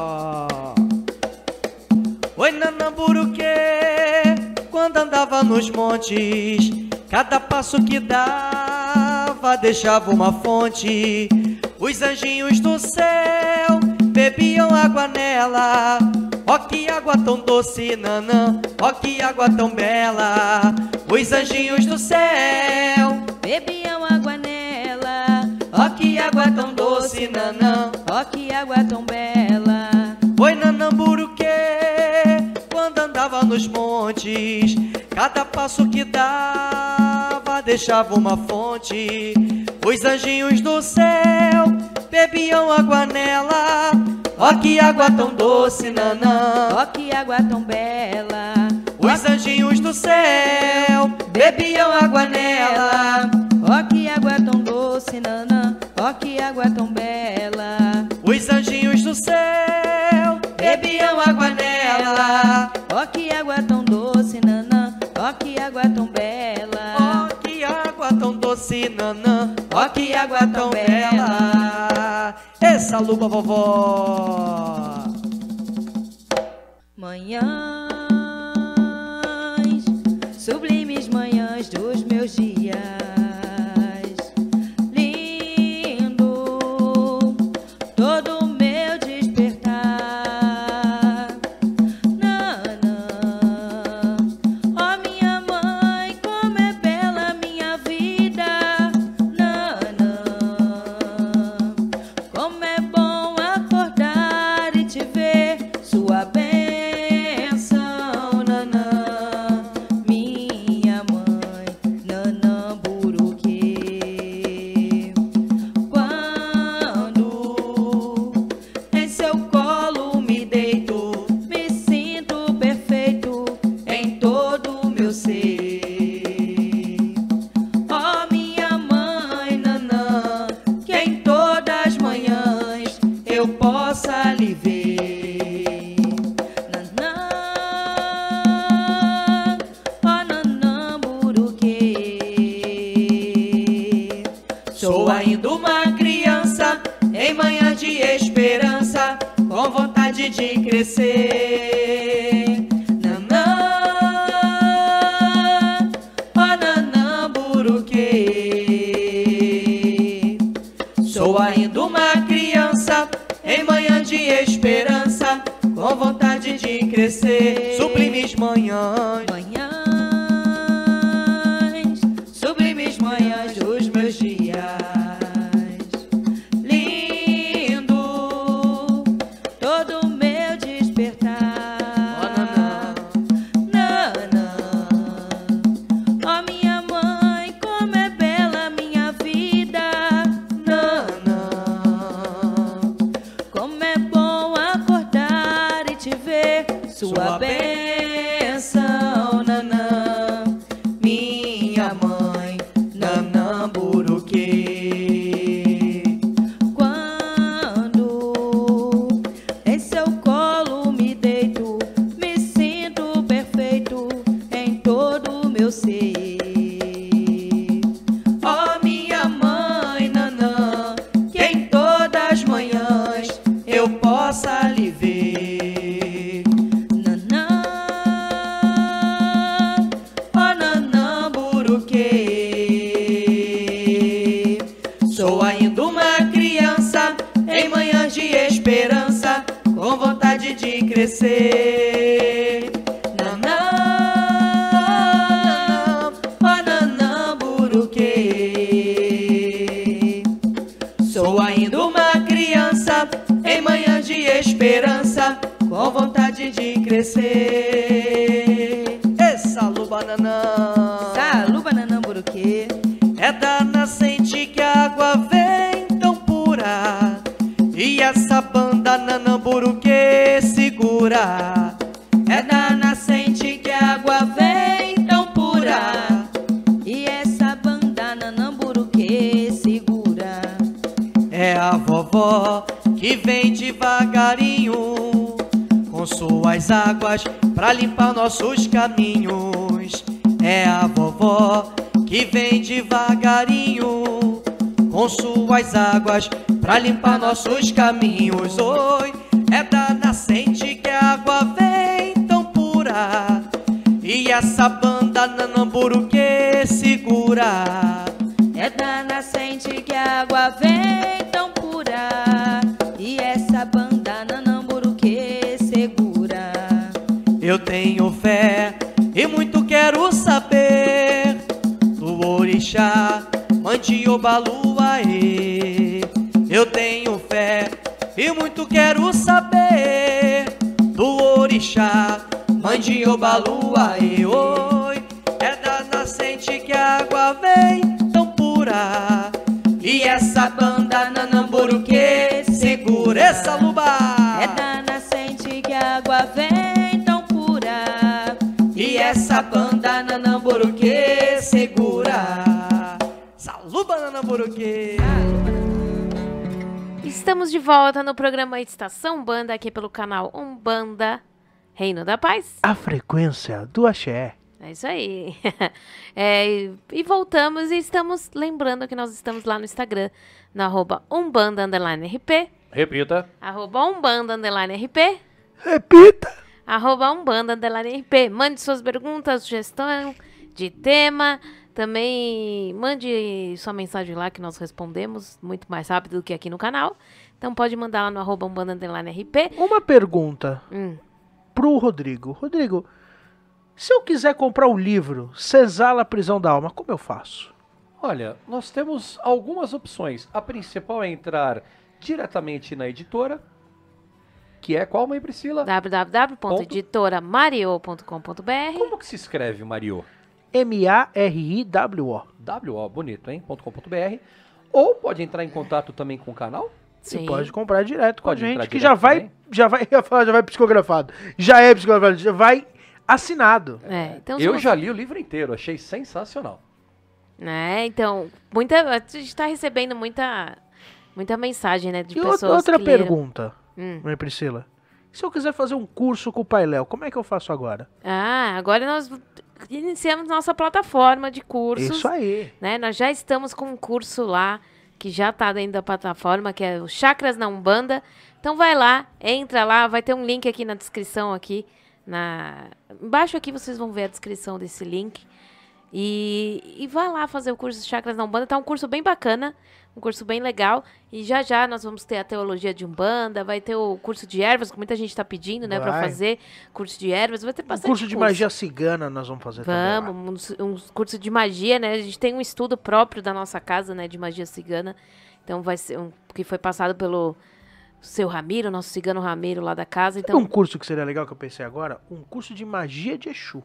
Oi nanamburuque. Quando andava nos montes, cada passo que dava deixava uma fonte. Os anjinhos do céu bebiam água nela. Ó que água tão doce, nanã, ó que água tão bela. Os anjinhos do céu bebiam água nela. Ó que água tão doce, nanã, ó que água tão bela. Oi nanamburuque, quando andava nos montes, cada passo que dava deixava uma fonte. Os anjinhos do céu bebiam água nela. Ó que água tão doce, nanã, ó que água tão bela. Os anjinhos do céu bebiam água nela. Ó que água tão doce, nanã, ó que água tão bela. Os anjinhos do céu bebiam água nela. Ó que água tão doce, nanã, ó que água tão bela. Ó que água tão doce, nanã, ó que água tão bela. Essa luba vovó. Manhãs, sublimes manhãs dos meus dias. Lindo, manhãs, manhãs, sublimes manhãs dos meus dias. Lindo todo meu despertar. Nanã, ó minha mãe, como é bela minha vida. Nanã, como é bom acordar e te ver. Sua bênção, nanã, minha mãe, nanã buruquê. Quando em seu colo me deito, me sinto perfeito em todo o meu ser. Ó minha mãe, nanã, que em todas as manhãs eu possa lhe ver. Nanã, ó nanã buruquê. Sou ainda uma criança em manhãs de esperança, com vontade de crescer. Nanã, ó nanã buruquê. Sou ainda uma criança em manhãs de esperança, com vontade de crescer. essa lubananã Salu, bananã, buruquê. é da nascente que a água vem tão pura, e essa banda nanamburu que segura. É da nascente que a água vem tão pura, e essa bandana Namburu que segura. É a vovó que vem devagarinho com suas águas pra limpar nossos caminhos. É a vovó que vem devagarinho com suas águas pra limpar nossos caminhos. Oi, é da nascente que a água vem tão pura, e essa banda nanamburu que segura. É da nascente que a água vem tão pura, e essa bandana Namburu que segura. Eu tenho fé e muito quero saber do orixá Mandiobaluaê. Eu tenho fé e muito quero saber do orixá Mandiobaluaê. Oi, é da nascente que a água vem tão pura, e essa banda nanamburu que segura. Essa luba É da nascente que a água vem tão pura, e essa banda nanamburu que segura. Saluba nanamburu que. Estamos de volta no programa Estação Umbanda, aqui pelo canal Umbanda Reino da Paz. A frequência do axé. É isso aí. É, e, e voltamos e estamos lembrando que nós estamos lá no Instagram, no arroba Umbanda underline RP, Repita. arroba Umbanda underline RP, Repita. arroba Umbanda underline RP. Mande suas perguntas, sugestão de tema. Também mande sua mensagem lá que nós respondemos muito mais rápido do que aqui no canal. Então pode mandar lá no arroba Umbanda underline RP. Uma pergunta Hum. pro Rodrigo. Rodrigo, se eu quiser comprar o livro Senzala, Prisão da Alma, como eu faço? Olha, nós temos algumas opções. A principal é entrar diretamente na editora, que é qual, mãe Priscila? w w w ponto editora mario ponto com ponto b r. Como que se escreve, Mario? M A R I W O. W O, bonito, hein? .com.br. Ou pode entrar em contato também com o canal. Você Sim. pode comprar direto com Pode a gente, entrar que direto já vai, também. já vai, eu ia falar, já vai psicografado. Já é psicografado, já vai assinado. É, então, se Eu você- já li o livro inteiro, achei sensacional. né, então, muita, a gente está recebendo muita, muita mensagem, né, de E pessoas outra, outra que leram. pergunta, Hum. mãe Priscila. Se eu quiser fazer um curso com o Pai Léo, como é que eu faço agora? Ah, agora nós iniciamos nossa plataforma de cursos. Isso aí. Né? Nós já estamos com um curso lá, que já está dentro da plataforma, que é o Chakras na Umbanda. Então vai lá, entra lá, vai ter um link aqui na descrição aqui. Na... Embaixo aqui vocês vão ver a descrição desse link. E, e vai lá fazer o curso de chakras da Umbanda. Tá um curso bem bacana, um curso bem legal. E já já nós vamos ter a teologia de Umbanda, vai ter o curso de ervas, que muita gente tá pedindo, né, pra Vai. fazer curso de ervas. Vai ter Um bastante curso de magia cigana nós vamos fazer também. lá. Vamos, um, um curso de magia, né? A gente tem um estudo próprio da nossa casa, né, de magia cigana. Então vai ser um que foi passado pelo seu Ramiro, nosso cigano Ramiro lá da casa. Sabe Então, um curso que seria legal que eu pensei agora? Um curso de magia de Exu.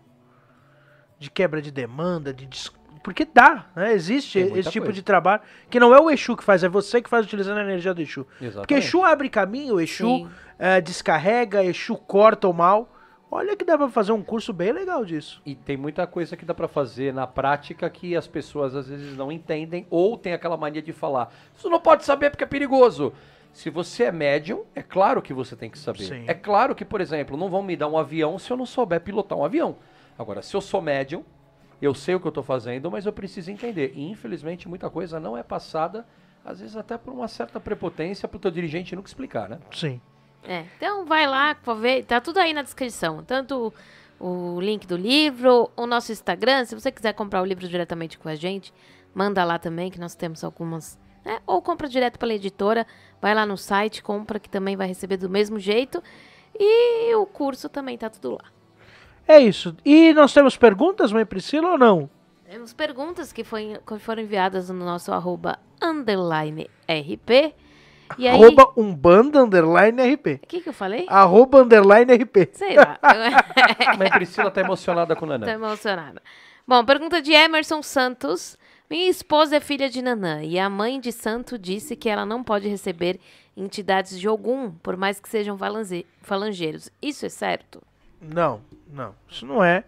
De quebra de demanda, de... dis- Porque dá, né? Existe Tem muita esse tipo coisa. de trabalho, que não é o Exu que faz, é você que faz utilizando a energia do Exu. Porque Exatamente. Exu abre caminho, Exu Sim. eh, descarrega, Exu corta o mal. Olha que dá pra fazer um curso bem legal disso. E tem muita coisa que dá pra fazer na prática que as pessoas às vezes não entendem ou tem aquela mania de falar, isso não pode saber porque é perigoso. Se você é médium, é claro que você tem que saber. Sim. É claro que, por exemplo, não vão me dar um avião se eu não souber pilotar um avião. Agora, se eu sou médium, eu sei o que eu tô fazendo, mas eu preciso entender. E, infelizmente, muita coisa não é passada, às vezes até por uma certa prepotência pro teu dirigente nunca explicar, né? Sim. é, então vai lá pra ver, tá tudo aí na descrição. Tanto o link do livro, o nosso Instagram, se você quiser comprar o livro diretamente com a gente, manda lá também, que nós temos algumas, né? Ou compra direto pela editora, vai lá no site, compra, que também vai receber do mesmo jeito. E o curso também tá tudo lá. É isso. E nós temos perguntas, mãe Priscila, ou não? Temos perguntas que, foi, que foram enviadas no nosso arroba underline RP. E aí, Arroba Umbanda underline R P. o que que eu falei? Arroba underline R P. Sei lá. A mãe Priscila tá emocionada com o Nanã. Tô emocionada. Bom, pergunta de Emerson Santos. Minha esposa é filha de Nanã e a mãe de santo disse que ela não pode receber entidades de Ogum, por mais que sejam falange- falangeiros. Isso é certo? Não, não. Isso não é.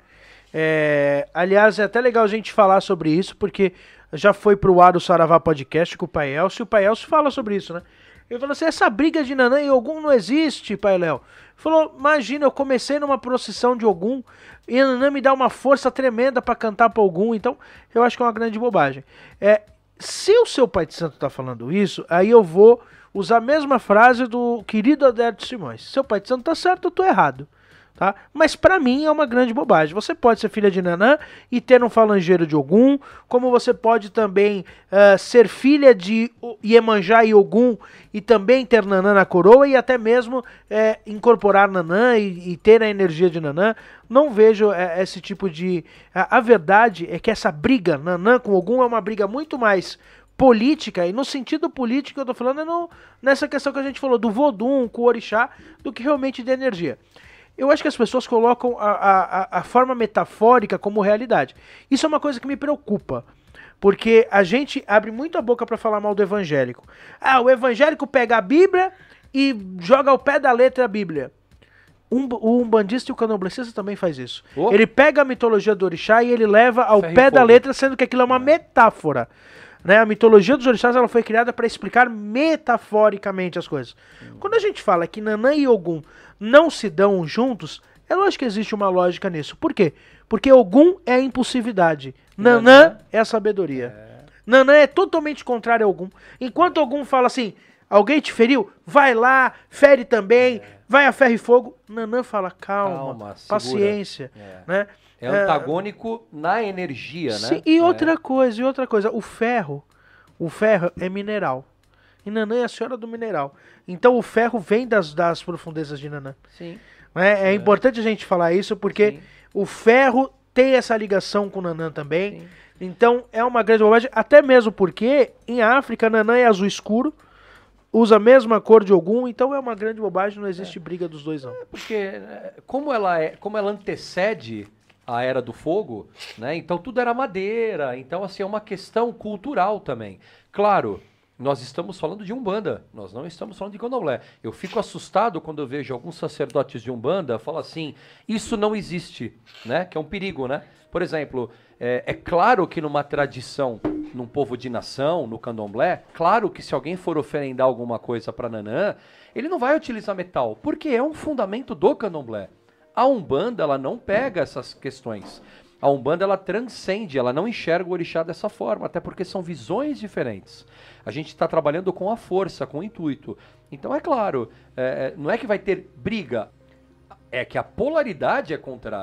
É, aliás, é até legal a gente falar sobre isso, porque já foi pro ar o Saravá Podcast com o Pai Elcio, e o Pai Elcio fala sobre isso, né? Ele falou assim, essa briga de Nanã e Ogum não existe, Pai Léo. Ele falou, imagina, eu comecei numa procissão de Ogum, e a Nanã me dá uma força tremenda pra cantar pra Ogum, então eu acho que é uma grande bobagem. É, se o seu pai de santo tá falando isso, aí eu vou usar a mesma frase do querido Adérito Simões. Se seu pai de santo tá certo, eu tô errado. Tá? Mas pra mim é uma grande bobagem. Você pode ser filha de Nanã e ter um falangeiro de Ogum, como você pode também uh, ser filha de Iemanjá e Ogum e também ter Nanã na coroa e até mesmo é, incorporar Nanã e, e ter a energia de Nanã. Não vejo é, esse tipo de... A, a verdade é que essa briga Nanã com Ogum é uma briga muito mais política, e no sentido político que eu tô falando é no, nessa questão que a gente falou do Vodum com o Orixá, do que realmente de energia. Eu acho que as pessoas colocam a, a, a forma metafórica como realidade. Isso é uma coisa que me preocupa. Porque a gente abre muito a boca para falar mal do evangélico. Ah, o evangélico pega a Bíblia e joga ao pé da letra a Bíblia. Um, o umbandista e o candomblessista também faz isso. Oh. Ele pega a mitologia do orixá e ele leva ao Ferro e pé da fogo. letra, sendo que aquilo é uma metáfora. Né? A mitologia dos orixás ela foi criada para explicar metaforicamente as coisas. Quando a gente fala que Nanã e Ogum não se dão juntos, é lógico que existe uma lógica nisso. Por quê? Porque Ogum é a impulsividade, Nanã, Nanã é a sabedoria. Nanã é totalmente contrário a Ogum. Enquanto Ogum fala assim, alguém te feriu? Vai lá, fere também, vai a ferro e fogo. Nanã fala, calma, Calma, segura. paciência. É. Né? É antagônico na energia, Sim, né? e É. outra coisa, e outra coisa, o ferro, o ferro é mineral. E Nanã é a senhora do mineral. Então o ferro vem das, das profundezas de Nanã. Sim. Né? É, importante a gente falar isso porque Sim. o ferro tem essa ligação com Nanã também. Sim. Então é uma grande bobagem, até mesmo porque em África Nanã é azul escuro, usa a mesma cor de Ogum, então é uma grande bobagem, não existe briga dos dois não. Porque né, como ela é, como ela antecede a Era do Fogo, né? Então tudo era madeira, então assim é uma questão cultural também. Claro, nós estamos falando de Umbanda, nós não estamos falando de Candomblé. Eu fico assustado quando eu vejo alguns sacerdotes de Umbanda falar assim, isso não existe, né? Que é um perigo, né? Por exemplo, é, é claro que numa tradição, num povo de nação, no Candomblé, claro que se alguém for oferendar alguma coisa para Nanã, ele não vai utilizar metal, porque é um fundamento do Candomblé. A Umbanda, ela não pega essas questões. A Umbanda, ela transcende, ela não enxerga o orixá dessa forma, até porque são visões diferentes. A gente está trabalhando com a força, com o intuito. Então, é claro, é, não é que vai ter briga, é que a polaridade é contrária.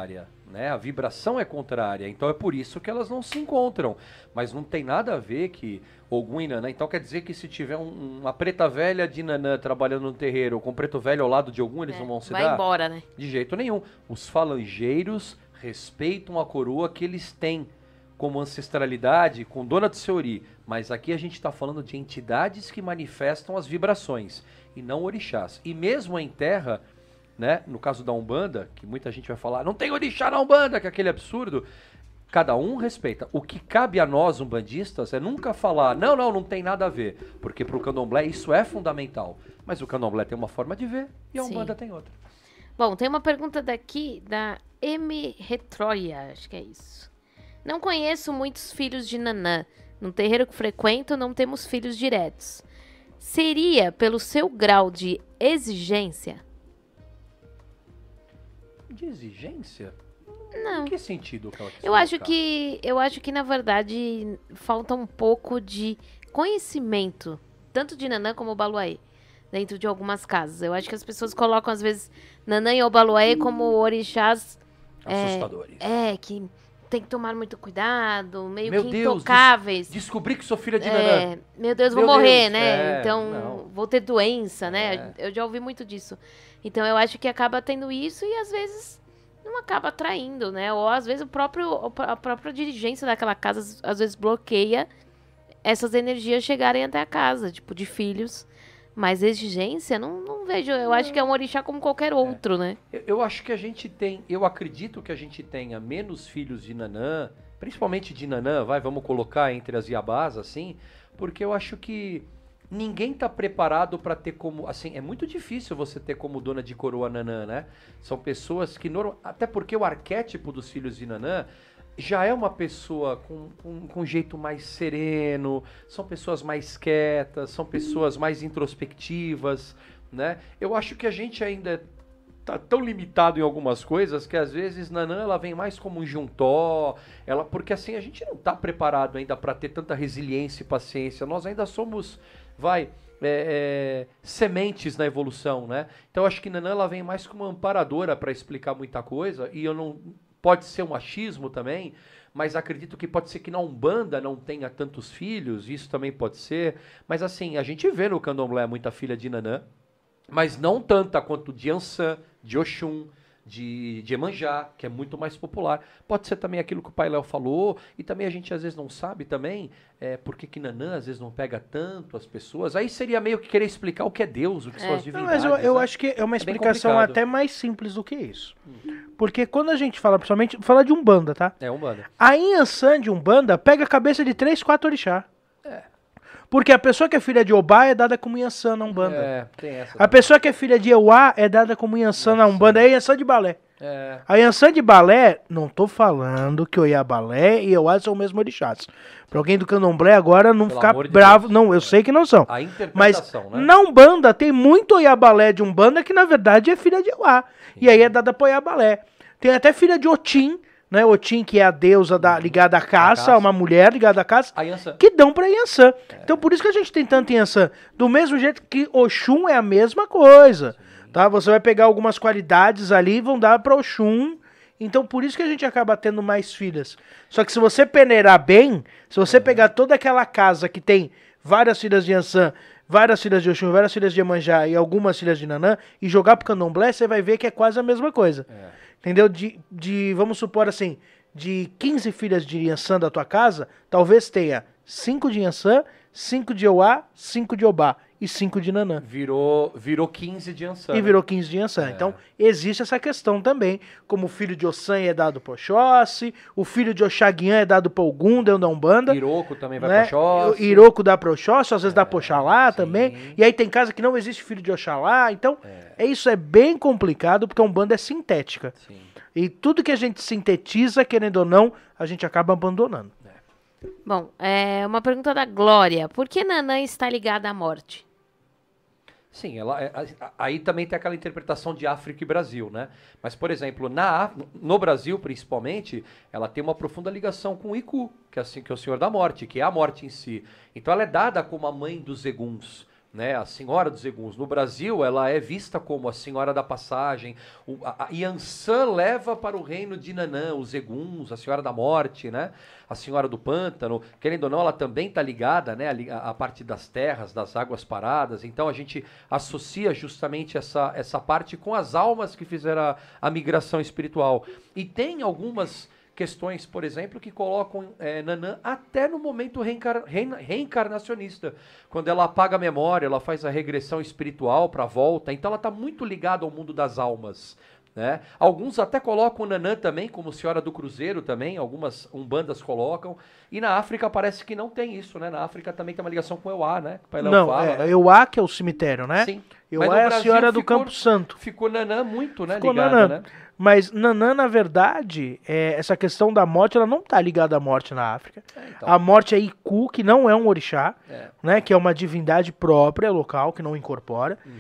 né? A vibração é contrária, então é por isso que elas não se encontram. Mas não tem nada a ver que Ogum e Nanã, então quer dizer que se tiver um- uma preta velha de Nanã trabalhando no terreiro com um preto velho ao lado de Ogum, eles É, não vão se vai dar? embora, né? De jeito nenhum. Os falangeiros respeitam a coroa que eles têm como ancestralidade com Dona Tseori, mas aqui a gente está falando de entidades que manifestam as vibrações e não orixás. E mesmo em terra, né, no caso da Umbanda, que muita gente vai falar, não tem orixá na Umbanda, que é aquele absurdo, cada um respeita. O que cabe a nós, umbandistas, é nunca falar, não, não, não tem nada a ver, porque para o candomblé isso é fundamental, mas o candomblé tem uma forma de ver e a Sim. Umbanda tem outra. Bom, tem uma pergunta daqui da M. Retroia, acho que é isso. Não conheço muitos filhos de Nanã. No terreiro que frequento, não temos filhos diretos. Seria pelo seu grau de exigência? De exigência? Não. Em que sentido que ela quis Eu acho colocar? que, eu acho que na verdade falta um pouco de conhecimento, tanto de Nanã como Obaluayê, dentro de algumas casas. Eu acho que as pessoas colocam às vezes Nanã e Obaluayê como orixás Assustadores. é que tem que tomar muito cuidado, meio Meu que Deus, intocáveis. Descobri que sou filha de Nanã. É, meu Deus, vou Meu morrer, Deus, né? é, então, não. vou ter doença, É. né? Eu já ouvi muito disso. Então, eu acho que acaba tendo isso e, às vezes, não acaba atraindo, né? Ou, às vezes, o próprio, a própria dirigência daquela casa, às vezes, bloqueia essas energias chegarem até a casa, tipo, de filhos. Mas exigência, não, não vejo. Eu acho que é um orixá como qualquer outro, né? Eu, eu acho que a gente tem, eu acredito que a gente tenha menos filhos de Nanã, principalmente de Nanã, vai, vamos colocar entre as Iabás, assim, porque eu acho que ninguém tá preparado para ter como, assim, é muito difícil você ter como dona de coroa Nanã, né? São pessoas que, norma- até porque o arquétipo dos filhos de Nanã já é uma pessoa com, com, com um jeito mais sereno, são pessoas mais quietas, são pessoas mais introspectivas, né? Eu acho que a gente ainda tá tão limitado em algumas coisas que às vezes Nanã ela vem mais como um juntó, ela, porque assim a gente não tá preparado ainda para ter tanta resiliência e paciência, nós ainda somos, vai, é, é, sementes na evolução, né? Então eu acho que Nanã ela vem mais como uma amparadora para explicar muita coisa e eu não pode ser um achismo também, mas acredito que pode ser que na Umbanda não tenha tantos filhos, isso também pode ser. Mas assim, a gente vê no candomblé muita filha de Nanã, mas não tanta quanto de Ançã, de Oxum, de, de Emanjá, que é muito mais popular. Pode ser também aquilo que o Pai Léo falou, e também a gente às vezes não sabe também é, por que que Nanã às vezes não pega tanto as pessoas. Aí seria meio que querer explicar o que é Deus, o que são É. as Não, divindades. mas eu, eu né? acho que é uma É bem explicação complicado. até mais simples do que isso. Porque quando a gente fala, principalmente, fala de Umbanda, tá? É Umbanda. A Inhansã de Umbanda pega a cabeça de três, quatro orixá. Porque a pessoa que é filha de Obá é dada como Inhansã na Umbanda. É, tem essa. A pessoa que é filha de Euá é dada como Inhansã na Umbanda, é Inhansã de Balé. É. A Yansan de Balé, não tô falando que o Iabalé e Euá são o mesmo orixás. Pra alguém do candomblé agora não Pelo ficar amor de bravo. Deus. Não, eu sei que não são. A Mas interpretação, né? na Umbanda tem muito Iabalé de Umbanda que na verdade é filha de Euá. E aí é dada pro Iabalé. Tem até filha de Otim, né? Otim, que é a deusa da, ligada à caça, caça. uma mulher ligada à caça, A Yansan. que dão pra Yansan. Então por isso que a gente tem tanto Yansan. Do mesmo jeito que Oxum é a mesma coisa. Tá? Você vai pegar algumas qualidades ali e vão dar pra Oxum. Então por isso que a gente acaba tendo mais filhas. Só que se você peneirar bem, se você pegar toda aquela casa que tem várias filhas de Yansan, várias filhas de Oxum, várias filhas de Iemanjá e algumas filhas de Nanã, e jogar pro candomblé, você vai ver que é quase a mesma coisa. É. Entendeu? De, de, vamos supor assim, de quinze filhas de Yansan da tua casa, talvez tenha cinco de Yansan, cinco de Euá, cinco de Obá e cinco de Nanã. Virou, virou quinze de Yansan. E né? virou quinze de Yansan. É. Então, existe essa questão também. Como o filho de Ossan é dado pro Oxóssi, o filho de Oxaguian é dado pro Ogum, dentro da Umbanda. Iroco também vai né? pra Oxóssi. O Iroco dá pro Oxóssi, às vezes dá pro Oxalá sim. também. E aí tem casa que não existe filho de Oxalá. Então, é. isso é bem complicado, porque a Umbanda é sintética. Sim. E tudo que a gente sintetiza, querendo ou não, a gente acaba abandonando. Bom, é uma pergunta da Glória. Por que Nanã está ligada à morte? Sim, ela, é- a- aí também tem aquela interpretação de África e Brasil, né? Mas, por exemplo, na, Á- no Brasil, principalmente, ela tem uma profunda ligação com o Iku, que é, assim, que é o Senhor da Morte, que é a morte em si. Então ela é dada como a mãe dos Eguns, né, a Senhora dos Eguns. No Brasil, ela é vista como a Senhora da Passagem. O, a, a Iansã leva para o reino de Nanã os Eguns, a Senhora da Morte, né, a Senhora do Pântano. Querendo ou não, ela também está ligada, né, a, a parte das terras, das águas paradas. Então, a gente associa justamente essa, essa parte com as almas que fizeram a, a migração espiritual. E tem algumas questões, por exemplo, que colocam é, Nanã até no momento reencar rein reencarnacionista, quando ela apaga a memória, ela faz a regressão espiritual para a volta, então ela está muito ligada ao mundo das almas, né? Alguns até colocam Nanã também como Senhora do Cruzeiro também, algumas umbandas colocam, e na África parece que não tem isso, né? Na África também tem uma ligação com Euá, né? Que o Pai Léo Não, fala, é, né? Euá que é o cemitério, né? Sim. Euá é a Senhora do Campo Santo. Ficou Nanã muito, né, Ficou ligada, Nanã. né? Mas Nanã, na verdade, é, essa questão da morte, ela não está ligada à morte na África. É, então. A morte é Iku, que não é um orixá, É. né, que é uma divindade própria, local, que não incorpora. Uhum.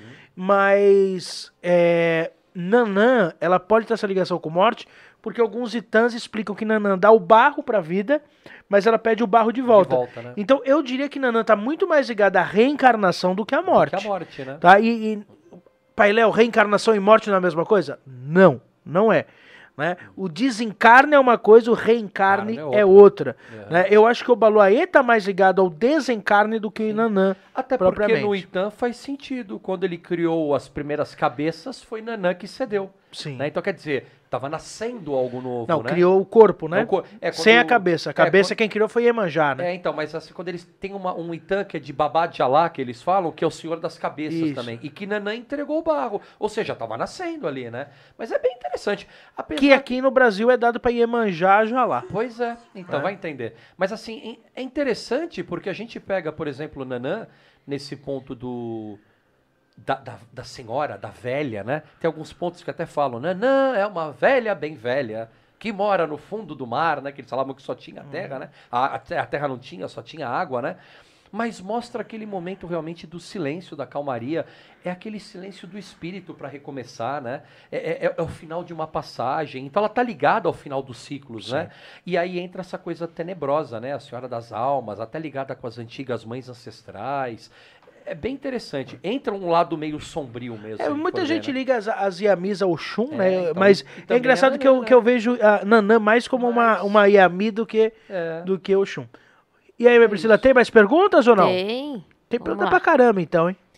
Mas é, Nanã, ela pode ter essa ligação com morte, porque alguns itãs explicam que Nanã dá o barro para a vida, mas ela pede o barro de volta. De volta, né? Então eu diria que Nanã está muito mais ligada à reencarnação do que à morte. Do que a morte, né? Tá? E, e Pai Léo, reencarnação e morte não é a mesma coisa? Não, não é. Né? O desencarne é uma coisa, o reencarne Carne é é outra. É. Né? Eu acho que o Baluaê está mais ligado ao desencarne do que o Nanã. Até porque propriamente. no Itã faz sentido. Quando ele criou as primeiras cabeças, foi Nanã que cedeu. Sim. Né? Então, quer dizer, estava nascendo algo novo, Não, né? criou o corpo, né? O cor- é, quando- Sem a cabeça. A é, cabeça quando- quem criou foi Iemanjá, né? É, então, mas assim, quando eles têm uma, um Itã que é de Babá de Alá, que eles falam, que é o senhor das cabeças Isso. também. E que Nanã entregou o barro. Ou seja, estava nascendo ali, né? Mas é bem interessante. Apesar Que aqui no Brasil é dado para Iemanjá Jalá. Pois é, então É. vai entender. Mas assim, é interessante porque a gente pega, por exemplo, o Nanã, nesse ponto do da, da, da senhora, da velha, né? Tem alguns pontos que até falam, Nanã é uma velha bem velha, que mora no fundo do mar, né? Que eles falavam que só tinha terra, né? A, a te- a terra não tinha, só tinha água, né? Mas mostra aquele momento realmente do silêncio, da calmaria. É aquele silêncio do espírito para recomeçar, né? É, é- é o final de uma passagem. Então ela tá ligada ao final dos ciclos, né? E aí entra essa coisa tenebrosa, né? A Senhora das Almas, até ligada com as antigas mães ancestrais. É bem interessante. Entra um lado meio sombrio mesmo. É, se muita for ver, gente né? liga as, as Yamis ao Xum, É, né? então, Mas e é também engraçado a que, eu, Nanã, que eu vejo a Nanã mais como uma, Mas- uma Yami do que, É. do que o Xum. E aí, minha Priscila, tem mais perguntas ou não? Tem. Tem Vamos pergunta lá. pra caramba, então, hein?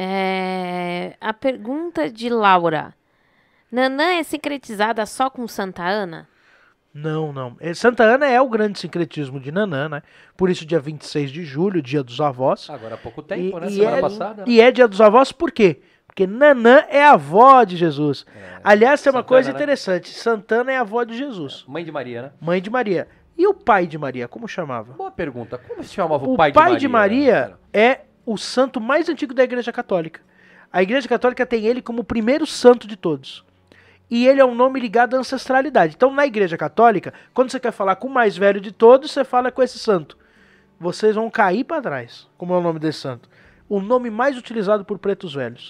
É, a pergunta de Laura. Nanã é sincretizada só com Santa Ana? Não, não. É, Santa Ana é o grande sincretismo de Nanã, né? Por isso, dia vinte e seis de julho, dia dos avós. Agora há pouco tempo, né? e, Semana é, passada. né? e é dia dos avós por quê? Porque Nanã é a avó de Jesus. Aliás, tem uma Santana, coisa né? interessante. Santana é a avó de Jesus. Mãe de Maria, né? Mãe de Maria. E o pai de Maria, como chamava? Boa pergunta. Como se chamava o, O pai, pai, de Maria? de Maria é o santo mais antigo da Igreja Católica. A Igreja Católica tem ele como o primeiro santo de todos. E ele é um nome ligado à ancestralidade. Então, na Igreja Católica, quando você quer falar com o mais velho de todos, você fala com esse santo. Vocês vão cair para trás. Como é o nome desse santo? O nome mais utilizado por pretos velhos.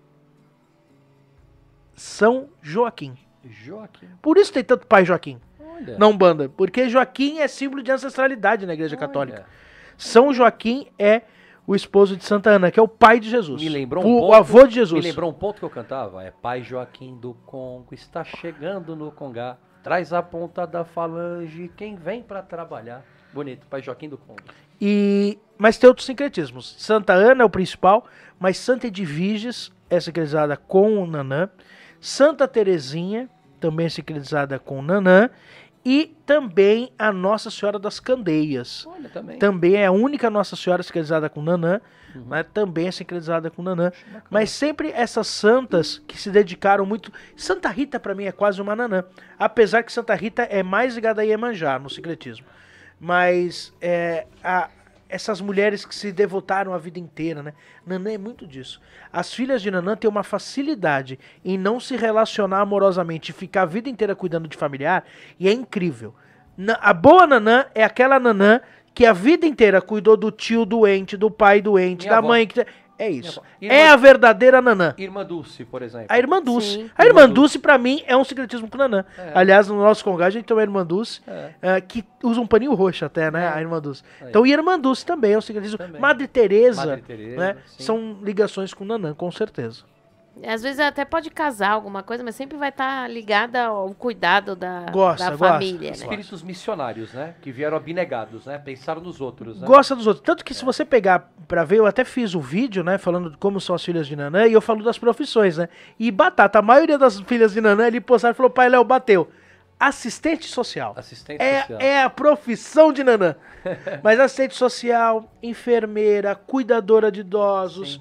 São Joaquim. Joaquim. Por isso tem tanto pai Joaquim. Olha. Na Umbanda. Porque Joaquim é símbolo de ancestralidade na Igreja Olha. Católica. São Joaquim é o esposo de Santa Ana, que é o pai de Jesus. Me lembrou o, um o ponto, avô de Jesus. Me lembrou um ponto que eu cantava. É Pai Joaquim do Congo, está chegando no Congá. Traz a ponta da falange, quem vem pra trabalhar. Bonito, Pai Joaquim do Congo. E, mas tem outros sincretismos. Santa Ana é o principal, mas Santa Edviges é sincretizada com o Nanã. Santa Terezinha também é sincretizada com o Nanã. E também a Nossa Senhora das Candeias. Olha, também. Também é a única Nossa Senhora sincretizada com Nanã. Uhum. Né? Também é sincretizada com Nanã. Mas sempre essas santas que se dedicaram muito... Santa Rita, para mim, é quase uma Nanã. Apesar que Santa Rita é mais ligada a Iemanjá no sincretismo. Mas é, a, essas mulheres que se devotaram a vida inteira, né? Nanã é muito disso. As filhas de Nanã têm uma facilidade em não se relacionar amorosamente e ficar a vida inteira cuidando de familiar, e é incrível. Na, a boa Nanã é aquela Nanã que a vida inteira cuidou do tio doente, do pai doente, Minha da avó. mãe que... É isso. Irmã- É a verdadeira Nanã. Irmã Dulce, por exemplo. A Irmã Dulce. Sim. A Irmã Irmã Dulce, pra mim, é um secretismo com Nanã. É. Aliás, no nosso congado, a gente tem uma Irmã Dulce, É. eh, que usa um paninho roxo até, né? É. A Irmã Dulce. Aí. Então, Irmã Dulce também é um secretismo. Também. Madre Teresa, Madre Teresa, né? sim. São ligações com Nanã, com certeza. Às vezes até pode casar alguma coisa, mas sempre vai estar ligada ao cuidado da, Gosta, da gosta. família, né? Espíritos missionários, né? Que vieram abnegados, né? Pensaram nos outros, né? Gosta dos outros. Tanto que se você pegar pra ver, eu até fiz o vídeo, né? Falando de como são as filhas de Nanã, e eu falo das profissões, né? E batata, a maioria das filhas de Nanã, ele postaram e falou, pai Léo, bateu. Assistente social. Assistente É, social. é a profissão de Nanã. Mas assistente social, enfermeira, cuidadora de idosos,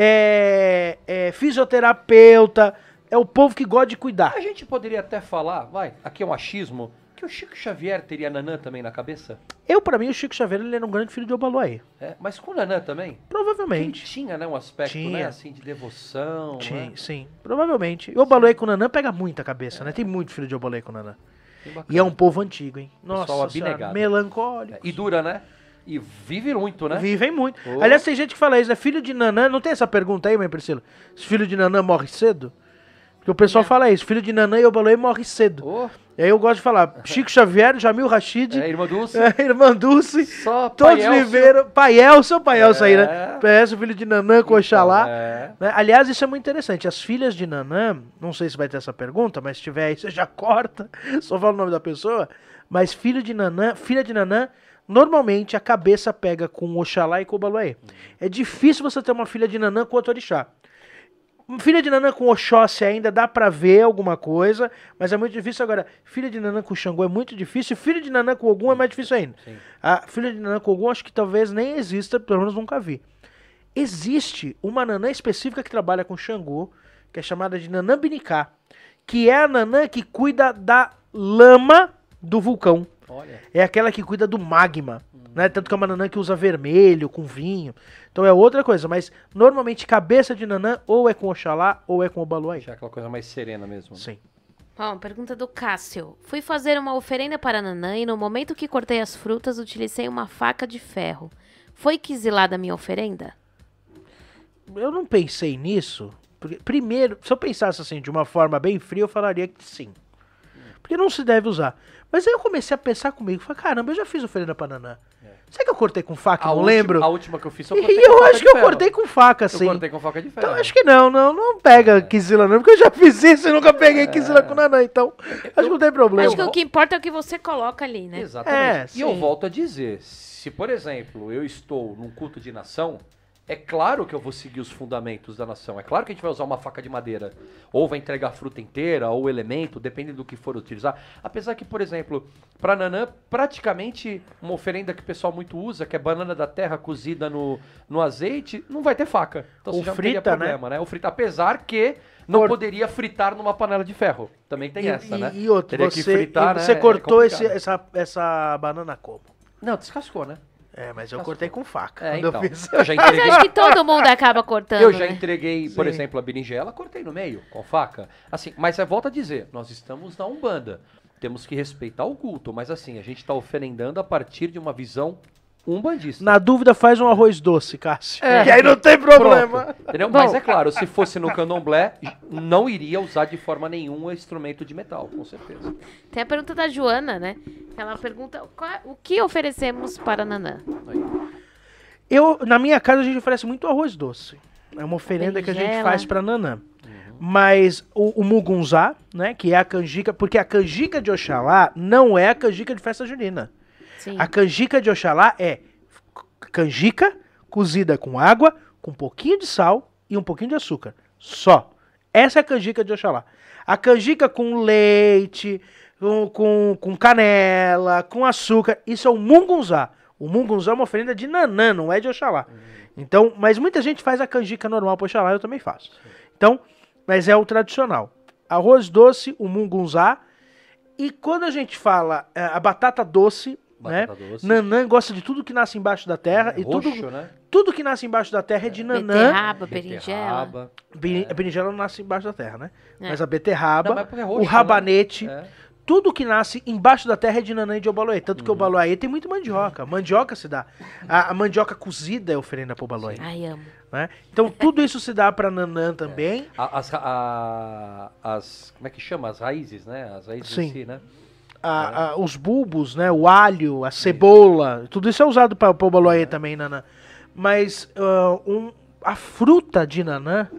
é, é, fisioterapeuta, é o povo que gosta de cuidar. A gente poderia até falar, vai, aqui é um achismo, que o Chico Xavier teria Nanã também na cabeça? Eu, pra mim, o Chico Xavier, ele era um grande filho de Obaloaê. É, mas com Nanã também? Ele Provavelmente. tinha, né, um aspecto, Tinha. né, assim, de devoção, Sim, né? sim, provavelmente. E o Obaloaê com o Nanã pega muita cabeça, né? Tem muito filho de Obaloaê com o Nanã. Que bacana. E é um povo antigo, hein? Pessoal Nossa senhora, abnegado. melancólico. E dura, né? E vive muito, né? Vivem muito. Oh. Aliás, tem gente que fala isso, né? Filho de Nanã, não tem essa pergunta aí, mãe Priscila? Se filho de Nanã morre cedo? Porque o pessoal fala isso, filho de Nanã e Obaloaê morre cedo. Oh, E aí eu gosto de falar, Chico Xavier, Jamil Rashid, é, irmã Dulce. é, Irmã Dulce, Só todos Pai Elcio. viveram, Pai Elcio, Pai Elcio aí, É. né? P S, o filho de Nanã com Oxalá. É. Né? Aliás, isso é muito interessante. As filhas de Nanã, não sei se vai ter essa pergunta, mas se tiver aí, você já corta, só fala o nome da pessoa. Mas filho de Nanã, filha de Nanã, normalmente a cabeça pega com Oxalá e com Obaloaê. É difícil você ter uma filha de Nanã com outro orixá. Filha de Nanã com Oxóssi ainda dá pra ver alguma coisa, mas é muito difícil. Agora, filha de Nanã com Xangô é muito difícil, e filha de Nanã com Ogum é mais difícil ainda. Sim. A filha de Nanã com Ogum acho que talvez nem exista, pelo menos nunca vi. Existe uma Nanã específica que trabalha com Xangô, que é chamada de Nanã Binicá, que é a Nanã que cuida da lama do vulcão. Olha. É aquela que cuida do magma, né? Tanto que é uma Nanã que usa vermelho, com vinho. Então é outra coisa, mas normalmente cabeça de Nanã ou é com Oxalá ou é com Obaloaê. Já é aquela coisa mais serena mesmo. Sim. Bom, pergunta do Cássio. Fui fazer uma oferenda para Nanã e no momento que cortei as frutas, utilizei uma faca de ferro. Foi quisilada a minha oferenda? Eu não pensei nisso. Porque, primeiro, se eu pensasse assim de uma forma bem fria, eu falaria que sim. Porque não se deve usar. Mas aí eu comecei a pensar comigo. Falei, caramba, eu já fiz oferenda pra Nanã. Será que eu cortei com faca? A Não última- lembro. A última que eu fiz, eu E cortei eu com faca acho de que eu ferro. cortei com faca, Eu sim. cortei com faca de ferro. Então acho que não, não, não pega quizila não, porque eu já fiz isso e nunca peguei quizila com Nanã, então acho que não tem problema. Acho que o que importa é o que você coloca ali, né? Exatamente. É, e eu sim. volto a dizer, se por exemplo, eu estou num culto de nação, é claro que eu vou seguir os fundamentos da nação. É claro que a gente vai usar uma faca de madeira. Ou vai entregar a fruta inteira, ou elemento, depende do que for utilizar. Apesar que, por exemplo, para Nanã, praticamente uma oferenda que o pessoal muito usa, que é banana da terra cozida no, no azeite, não vai ter faca. Então Ou você já frita, não teria problema, né? Ou frita, apesar que não Por- poderia fritar numa panela de ferro. Também tem E, essa, e, né? e outro, Teria você, que fritar, e você né? É cortou esse, complicado. essa, essa banana como? Não, descascou, né? É, mas eu cortei com faca. É, quando então. eu fiz. Eu já Mas eu entreguei. acho que todo mundo acaba cortando, Eu já né? entreguei, por Sim. exemplo, a berinjela, cortei no meio, com faca. Assim, mas é volta a dizer, nós estamos na Umbanda. Temos que respeitar o culto, mas assim, a gente está oferendando a partir de uma visão umbandista. Na dúvida, faz um arroz doce, Cássio. É. Que aí não tem problema. Pronto, entendeu? Bom. Mas é claro, se fosse no candomblé, não iria usar de forma nenhuma instrumento de metal, com certeza. Tem a pergunta da Joana, né? Ela pergunta qual é- o que oferecemos para Nanã? Aí. Eu, na minha casa, a gente oferece muito arroz doce. É uma oferenda que a gente Berinjela. faz pra Nanã. Mas o, o mugunzá, né, que é a canjica, porque a canjica de Oxalá não é a canjica de festa junina. Sim. A canjica de Oxalá é canjica cozida com água, com um pouquinho de sal e um pouquinho de açúcar. Só. Essa é a canjica de Oxalá. A canjica com leite, com, com, com canela, com açúcar, isso é o mungunzá. O mungunzá é uma oferenda de Nanã, não é de Oxalá. Então, mas muita gente faz a canjica normal para Oxalá, eu também faço. Então, mas é o tradicional. Arroz doce, o mungunzá. E quando a gente fala é, a batata doce, Batata né? doce. Nanã gosta de tudo que nasce embaixo da terra. É e roxo, tudo, né? tudo que nasce embaixo da terra é de Nanã. Beterraba, berinjela. Beterraba. Beri- A berinjela não nasce embaixo da terra, né? É. Mas a beterraba, Não, mas porque é roxo, o rabanete, né? É. tudo que nasce embaixo da terra é de Nanã e de Obaloaiê. Tanto que o Obaloaiê tem muito mandioca. Mandioca se dá. A, a mandioca cozida é oferenda pro Obaloaiê. Ai, amo. Né? Então tudo isso se dá pra Nanã também. A- As, a- as. Como é que chama? As raízes, né? As raízes Sim. em si, né? A- a- os bulbos, né? O alho, a cebola. Tudo isso é usado para o Obaloaiê também, Nanã. Mas ah, um, a fruta de Nanã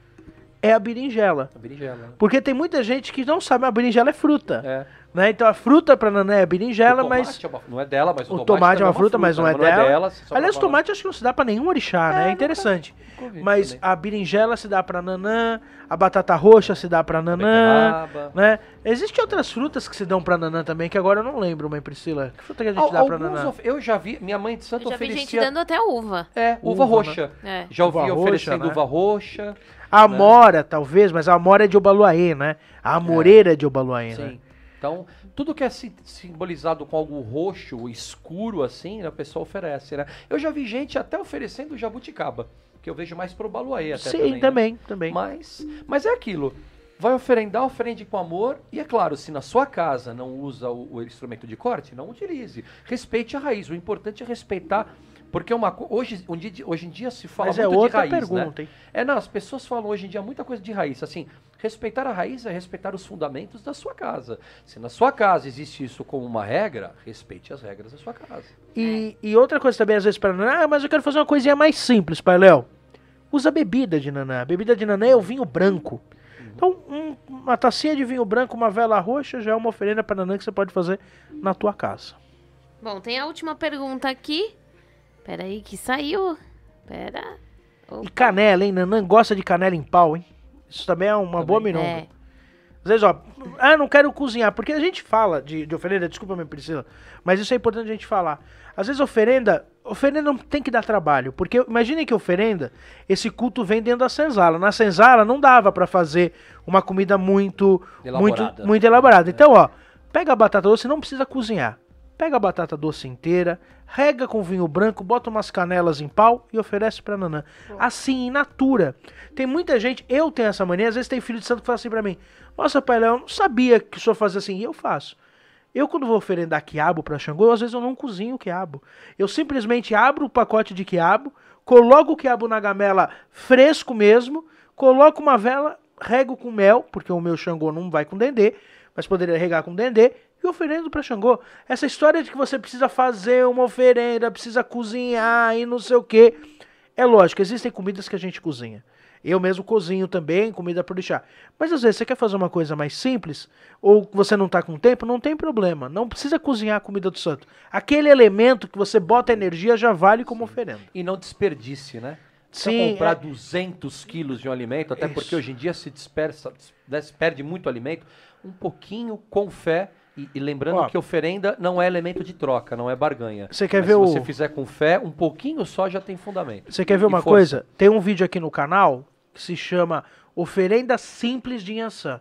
é a berinjela. A berinjela. né? Porque tem muita gente que não sabe, a berinjela é fruta. É. Né? Então a fruta para Nanã é a O berinjela, tomate mas é uma- não é dela, mas o, o tomate é uma fruta, mas não é dela. você só Aliás, vai falar. tomate acho que não se dá para nenhum orixá, né? É interessante. nunca ouvi Mas também. a berinjela se dá para Nanã, a batata roxa se dá para Nanã, Beterraba. né? Existem outras frutas que se dão para Nanã também, que agora eu não lembro, mãe Priscila. Que fruta que a gente Al- dá para alguns Nanã? of- Eu já vi, minha mãe de santo Eu já vi gente oferecia... dando até uva. É, uva, Uva, roxa. É. Já ouvi Uva roxa, oferecendo né? uva roxa. A amora, talvez, mas a amora é de Obaloaiê, né? A amoreira é de Obaloaiê, né? Sim. Então, tudo que é si- simbolizado com algo roxo, escuro assim, né, a pessoa oferece, né? Eu já vi gente até oferecendo jabuticaba, que eu vejo mais pro Baluaê até Sim, também. né? também, também. Mas, mas é aquilo. Vai oferendar, oferende com amor. E é claro, se na sua casa não usa o, o instrumento de corte, não utilize. Respeite a raiz. O importante é respeitar. Porque uma, co- hoje, um dia, hoje em dia se fala Mas é muito de outra raiz, pergunta, né? hein? É, não, as pessoas falam hoje em dia muita coisa de raiz. Assim, respeitar a raiz é respeitar os fundamentos da sua casa. Se na sua casa existe isso como uma regra, respeite as regras da sua casa. E, e outra coisa também, às vezes, para Nanã, ah, mas eu quero fazer uma coisinha mais simples, pai Léo. Usa bebida de Nanã. A bebida de Nanã é o vinho branco. Então, um- uma tacinha de vinho branco, uma vela roxa, já é uma oferenda para Nanã que você pode fazer na tua casa. Bom, tem a última pergunta aqui. Peraí, que saiu. Pera. E canela, hein? Nanã gosta de canela em pau, hein? Isso também é uma boa mironga. É. Às vezes, ó, ah, não quero cozinhar, porque a gente fala de, de oferenda, desculpa, minha Priscila, mas isso é importante a gente falar. Às vezes, oferenda, oferenda não tem que dar trabalho, porque imaginem que oferenda, esse culto vem dentro da senzala. Na senzala não dava pra fazer uma comida muito, Elaborada. muito, muito elaborada. Então, ó, pega a batata doce, não precisa cozinhar. Pega a batata doce inteira, rega com vinho branco, bota umas canelas em pau e oferece pra Nanã. Assim, in natura. Tem muita gente, eu tenho essa mania, às vezes tem filho de santo que fala assim pra mim, nossa, pai Léo, eu não sabia que o senhor fazia assim, e eu faço. Eu, quando vou oferendar quiabo pra Xangô, às vezes eu não cozinho o quiabo. Eu simplesmente abro o pacote de quiabo, coloco o quiabo na gamela fresco mesmo, coloco uma vela, rego com mel, porque o meu Xangô não vai com dendê, mas poderia regar com dendê, e oferendo para Xangô. Essa história de que você precisa fazer uma oferenda, precisa cozinhar e não sei o quê. É lógico, existem comidas que a gente cozinha. Eu mesmo cozinho também, comida para orixá. Mas às vezes você quer fazer uma coisa mais simples, ou você não está com tempo, não tem problema. Não precisa cozinhar a comida do santo. Aquele elemento que você bota energia já vale como oferenda. E não desperdice, né? Você Sim, comprar é. duzentos quilos de um alimento, até Isso. porque hoje em dia se dispersa, des- perde muito alimento, um pouquinho com fé. E, e lembrando Ó. que oferenda não é elemento de troca, não é barganha. Você quer Mas ver se o- você fizer com fé, um pouquinho só já tem fundamento. Você quer ver E uma força. coisa? Tem um vídeo aqui no canal que se chama Oferenda Simples de Yansan.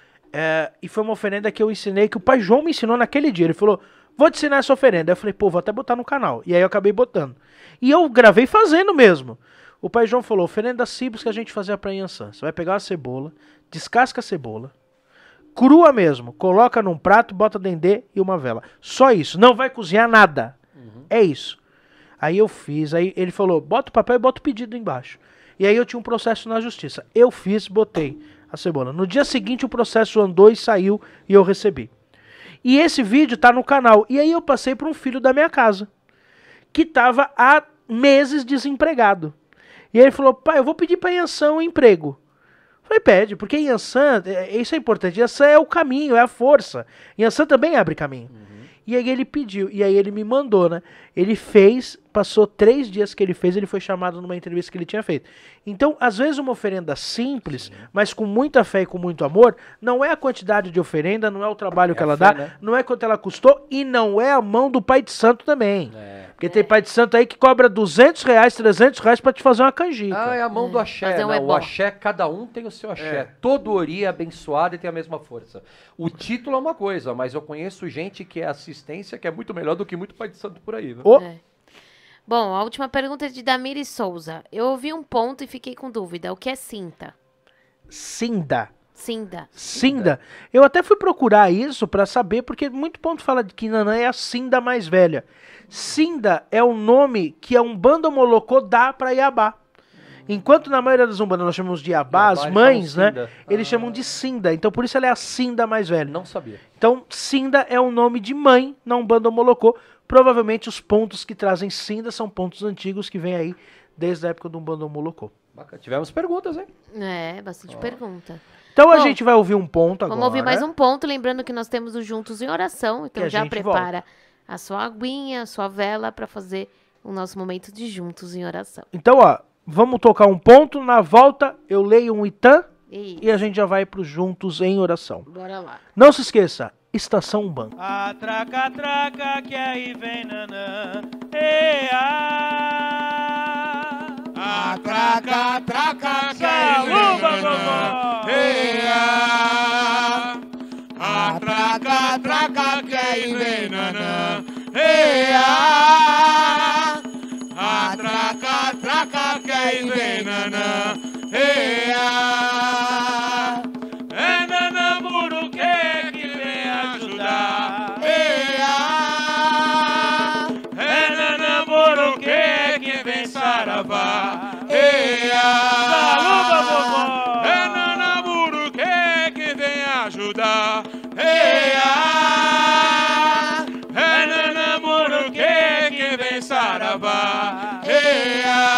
É, e foi uma oferenda que eu ensinei, que o pai João me ensinou naquele dia. Ele falou, vou te ensinar essa oferenda. Aí eu falei, pô, vou até botar no canal. E aí eu acabei botando. E eu gravei fazendo mesmo. O pai João falou, oferenda simples que a gente fazia pra Yansan. Você vai pegar a cebola, descasca a cebola, crua mesmo, coloca num prato, bota dendê e uma vela. Só isso, não vai cozinhar nada. É isso. Aí eu fiz, aí ele falou, bota o papel e bota o pedido embaixo. E aí eu tinha um processo na justiça. Eu fiz, botei a cebola. No dia seguinte o processo andou e saiu e eu recebi. E esse vídeo tá no canal. E aí eu passei para um filho da minha casa, que tava há meses desempregado. E aí ele falou, pai, eu vou pedir para Yansan um emprego. Falei, pede, porque Yansan, é, isso é importante, Yansan é o caminho, é a força. Yansan também abre caminho. E aí ele pediu, e aí ele me mandou, né? Ele fez, passou três dias que ele fez, ele foi chamado numa entrevista que ele tinha feito. Então, às vezes uma oferenda simples, mas com muita fé e com muito amor, não é a quantidade de oferenda, não é o trabalho É que a ela fé, dá, né? não é quanto ela custou, e não é a mão do pai de santo também. É. Porque tem pai de santo aí que cobra duzentos reais, trezentos reais pra te fazer uma canjica. Ah, é a mão do axé. fazer um Não, é o bom. axé, cada um tem o seu axé. É. Todo ori é abençoado e tem a mesma força. O título é uma coisa, mas eu conheço gente que é assistência que é muito melhor do que muito pai de santo por aí. Né? Ô, É. Bom, a última pergunta é de Damires Souza. Eu ouvi um ponto e fiquei com dúvida. O que é cinta? Cinda. Cinda. Cinda. Eu até fui procurar isso pra saber, porque muito ponto fala de que Nanã é a Cinda mais velha. Cinda é o nome que a Umbanda Molocô dá pra Iabá. Enquanto na maioria das Umbandas nós chamamos de Iabá, as Iabá, eles mães, chamam né? Cinda. Eles Ah. chamam de Cinda. Então por isso ela é a Cinda mais velha. Não sabia. Então Cinda é o nome de mãe na Umbanda Molocô. Provavelmente os pontos que trazem Cinda são pontos antigos que vêm aí desde a época do Umbanda Molocô. Bacana. Tivemos perguntas, hein? É, bastante pergunta. Então a Bom, gente vai ouvir um ponto agora. Vamos ouvir mais um ponto, lembrando que nós temos o Juntos em Oração. Então Que a já gente prepara a sua aguinha, a sua vela para fazer o nosso momento de Juntos em Oração. Então, ó, vamos tocar um ponto. Na volta eu leio um Itã E e a gente já vai pro Juntos em Oração. bora lá. Não se esqueça, Estação Umbanda. Atraca, traca, que aí vem Nanã. Ea! Atraca, traca, que aí vem Saúba, Nanã. vovó! Eia! Atraca, traca, que aí vem Nanã. Eia! Atraca, traca, que aí vem Nanã. Eia! É Nanã Muruquê que vem ajudar. Eia! É Nanã Muruquê que vem saravá. Eia! Saúba, vovó! É Nanã Muruquê que vem ajudar. Eia! É Nanã Muruquê que vem saravá. Eia!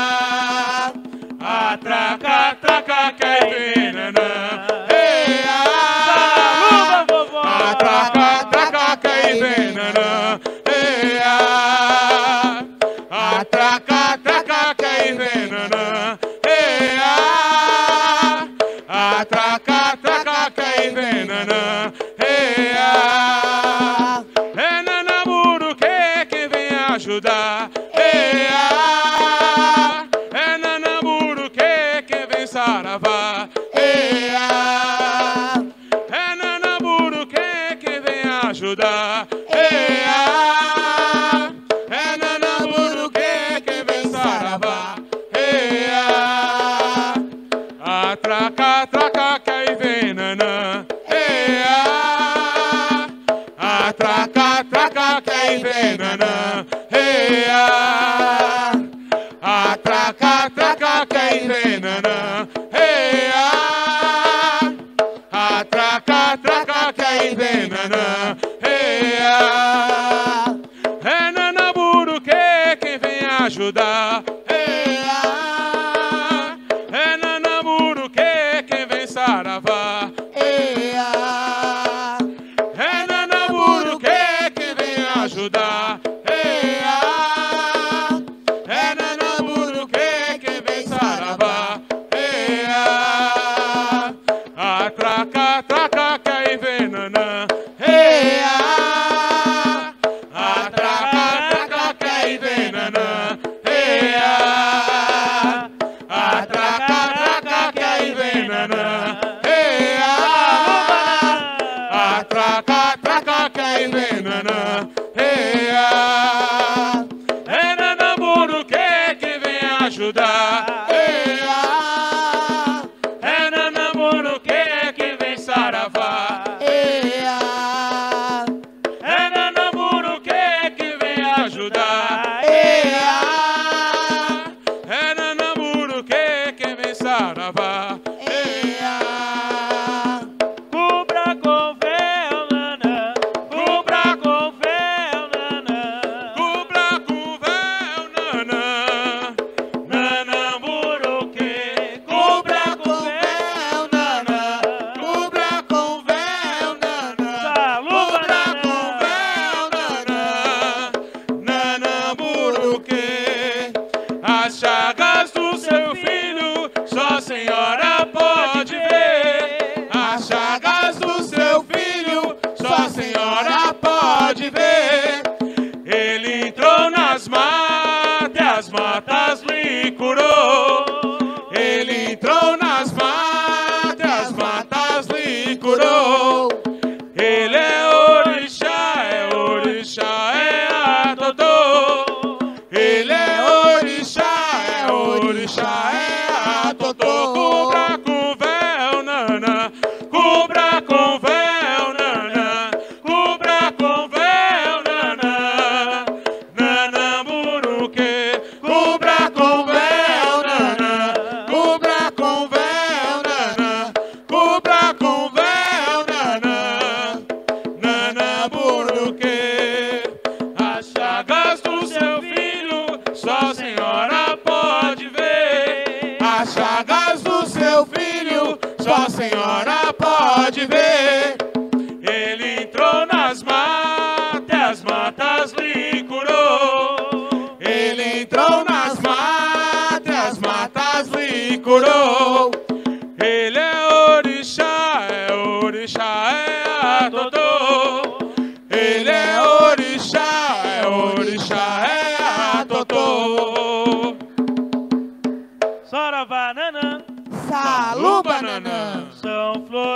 Atraca, traca, que aí vem Nanã. Eia! Saúba, vovó! Atraca, traca, que aí vem Nanã. Eia! Atraca, traca, que aí vem Nanã. Eia! Atraca, traca, que aí vem Nanã. Eia! É Nanã Muruquê que vem ajudar. Eia! É Nanã Muruquê que vem saravá. Eia! É Nanã Muruquê que vem ajudar. Eia! É Nanã Muruquê que vem saravá. Eia! Atraca, traca, que aí vem Nanã. Eia! Atraca, traca, que aí vem Nanã. Eia! Atraca, traca, que aí vem Nanã. Eia! Atraca, traca, que aí vem Nanã. Eia! É Nanã Muruquê que vem ajudar. Eia! É Nanã Muruquê que vem saravá. Eia! É Nanã Muruquê que vem ajudar. Eia! É Nanã Muruquê que vem saravá. Eia! Atraca, traca, que aí vem Nanã. Eia! Atraca, traca, que aí vem Nanã. Eia! Atraca, traca, que aí vem Nanã. Eia! Atraca, traca, que aí vem Nanã. Eia!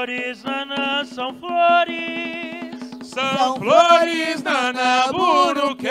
flores, nanã, são flores. São flores, nanã, buruquê.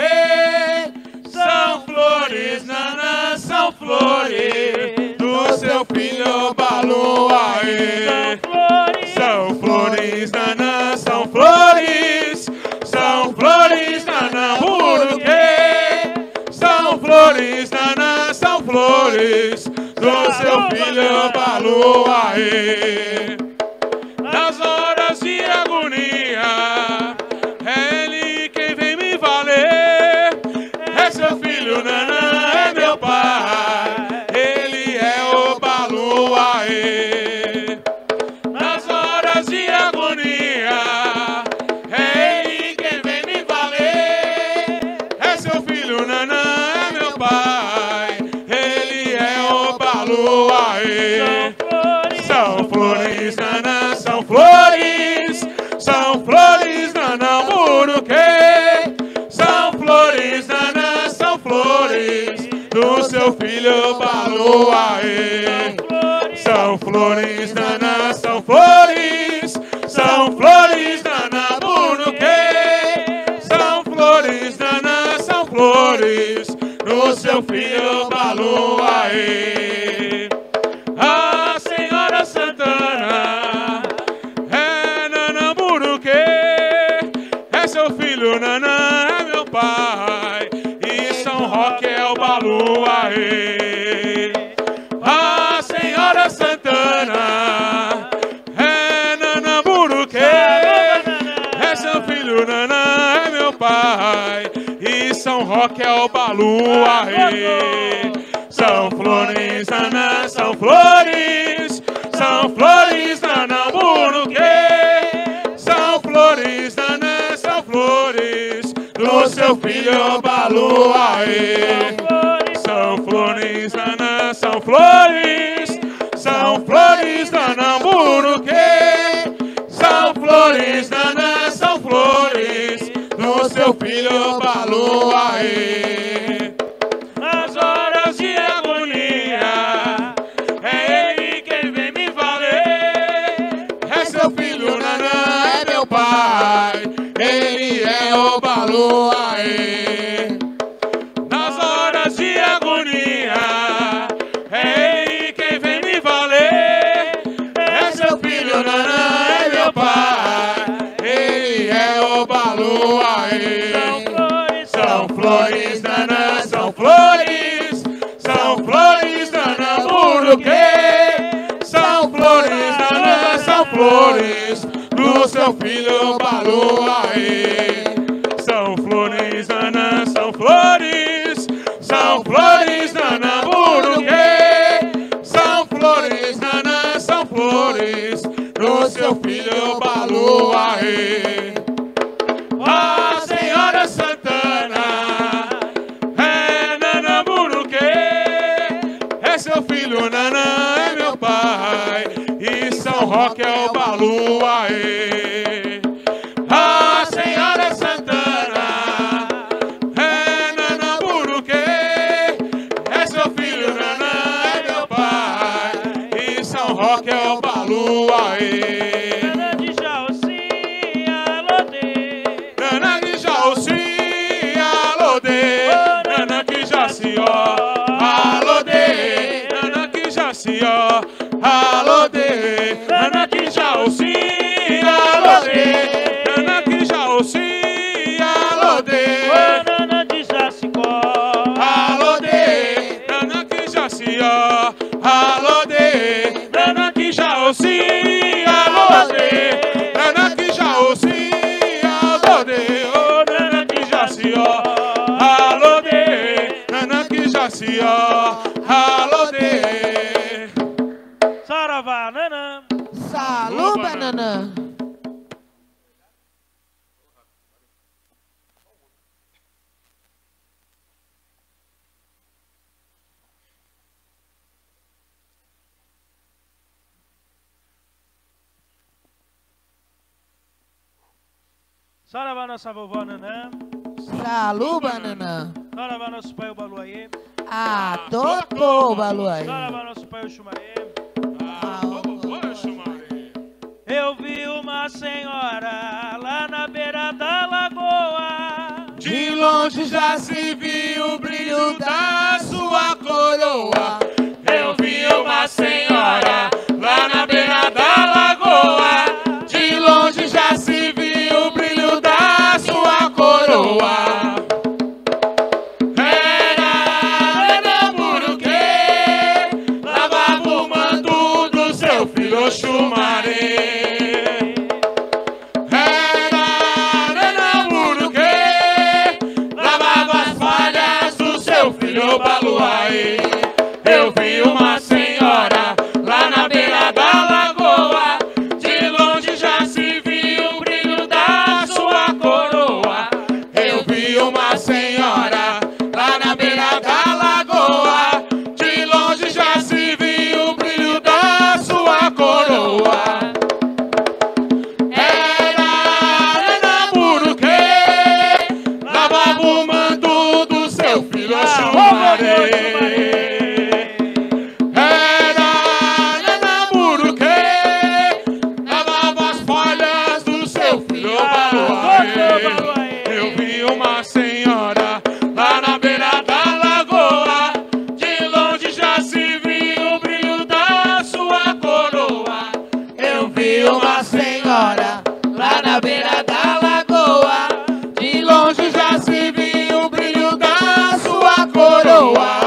São flores, nanã, são flores do seu filho Balu, aê. São flores, nanã, são flores. São flores, nanã, buruquê. São flores, nanã, são flores do seu filho Balu, aê. Nas horas de agonia, é ele quem vem me valer. É seu filho, nanã, é meu pai. Ele é o Balu, aê. Nas horas de agonia, é ele quem vem me valer. É seu filho, nanã, é meu pai. Ele é o Balu, aê. São flores, nanã, são flores. São flores, nanã, buruquê. São flores, nanã, são flores do seu filho Balu, aê. São flores, nanã, são flores. São flores, nanã, buruquê. São flores, nanã, são flores do seu filho Balu, aê. A Senhora Santana é nanã, buruquê. É seu filho, nanã, é meu pai. E São Roque é o Balu, aê. A Senhora Santana é nanã, buruquê. É seu filho, nanã, é meu pai. E São Roque é o Balu, aê. São flores, nanã, são flores. São flores, nanã, buruquê. São flores, nanã, são flores do seu filho Balu, aê. São flores, nanã, são flores. São flores, nanã, buruquê. São flores, nanã, são flores do seu filho Balu, aê. Nas horas de agonia, é ele quem vem me valer. É seu filho, nanã, é meu pai. Ele é o Balu, aê. Nas horas de agonia, é ele quem vem me valer. É seu filho, nanã, é meu pai. Ele é o Balu, aê. São flores, nanã, são flores. São flores, nanã, buruquê. São flores, nanã, são flores do seu filho Balu, aê. São flores, nanã, são flores. São flores, nanã, buruquê. São flores, nanã, são flores do seu filho Balu, aê. A Senhora Santana é nanã, buruquê. É seu filho, nanã, é meu pai. E São Roque é o Balu, aê. A Senhora Santana é nanã, buruquê. É seu filho, nanã, é meu pai. E São Roque é o Balu, aê. Nanã de Jaci, alodê. Nanã de Jaci, alodê. Nanã que Jaci, ó, alodê. Nanã que Jaci, ó, alodê. Nanã que Jaci, alodê. Nanã que Jaci, alodê. Nanã de Jacicó, alodê. Nanã que Jaci, ó, alodê. Nanã que Jaci, alodê. Nanã que Jaci, alodê. Oh, nanã que Jaci, ó, alodê. Nanã que Jaci, ó, alodê. Saravá, nanã. Saluba, nanã. Saravá, nossa vovó nanã. Saluba, nanã. Saravá, nosso pai o Baluaê. Ah, tocou, Baluaê. Saravá, nosso pai o Xumaré. Ah, vovô Xumaré. eu vi uma senhora lá na beira da lagoa. De longe já se viu o brilho da sua coroa. Eu vi uma senhora lá na beira da lagoa. De longe já se viu o brilho da sua coroa. Era Nanaburuque, lavava o manto do seu filho Oxumaré. Baluaê. Eu vi uma senhora lá na beira da lagoa. De longe já se viu o brilho da sua coroa. Eu vi uma senhora lá na beira da lagoa. De longe já se viu o brilho da sua coroa. Era Nanaburuque, lavava o manto do seu filho Oxumaré. Era Nanaburuque, lavava as falhas do seu filho Baluaê. Eu vi uma senhora lá na beira da lagoa. De longe já se viu o brilho da sua coroa. Eu vi uma senhora lá na beira da lagoa. De longe já se viu o brilho da sua coroa.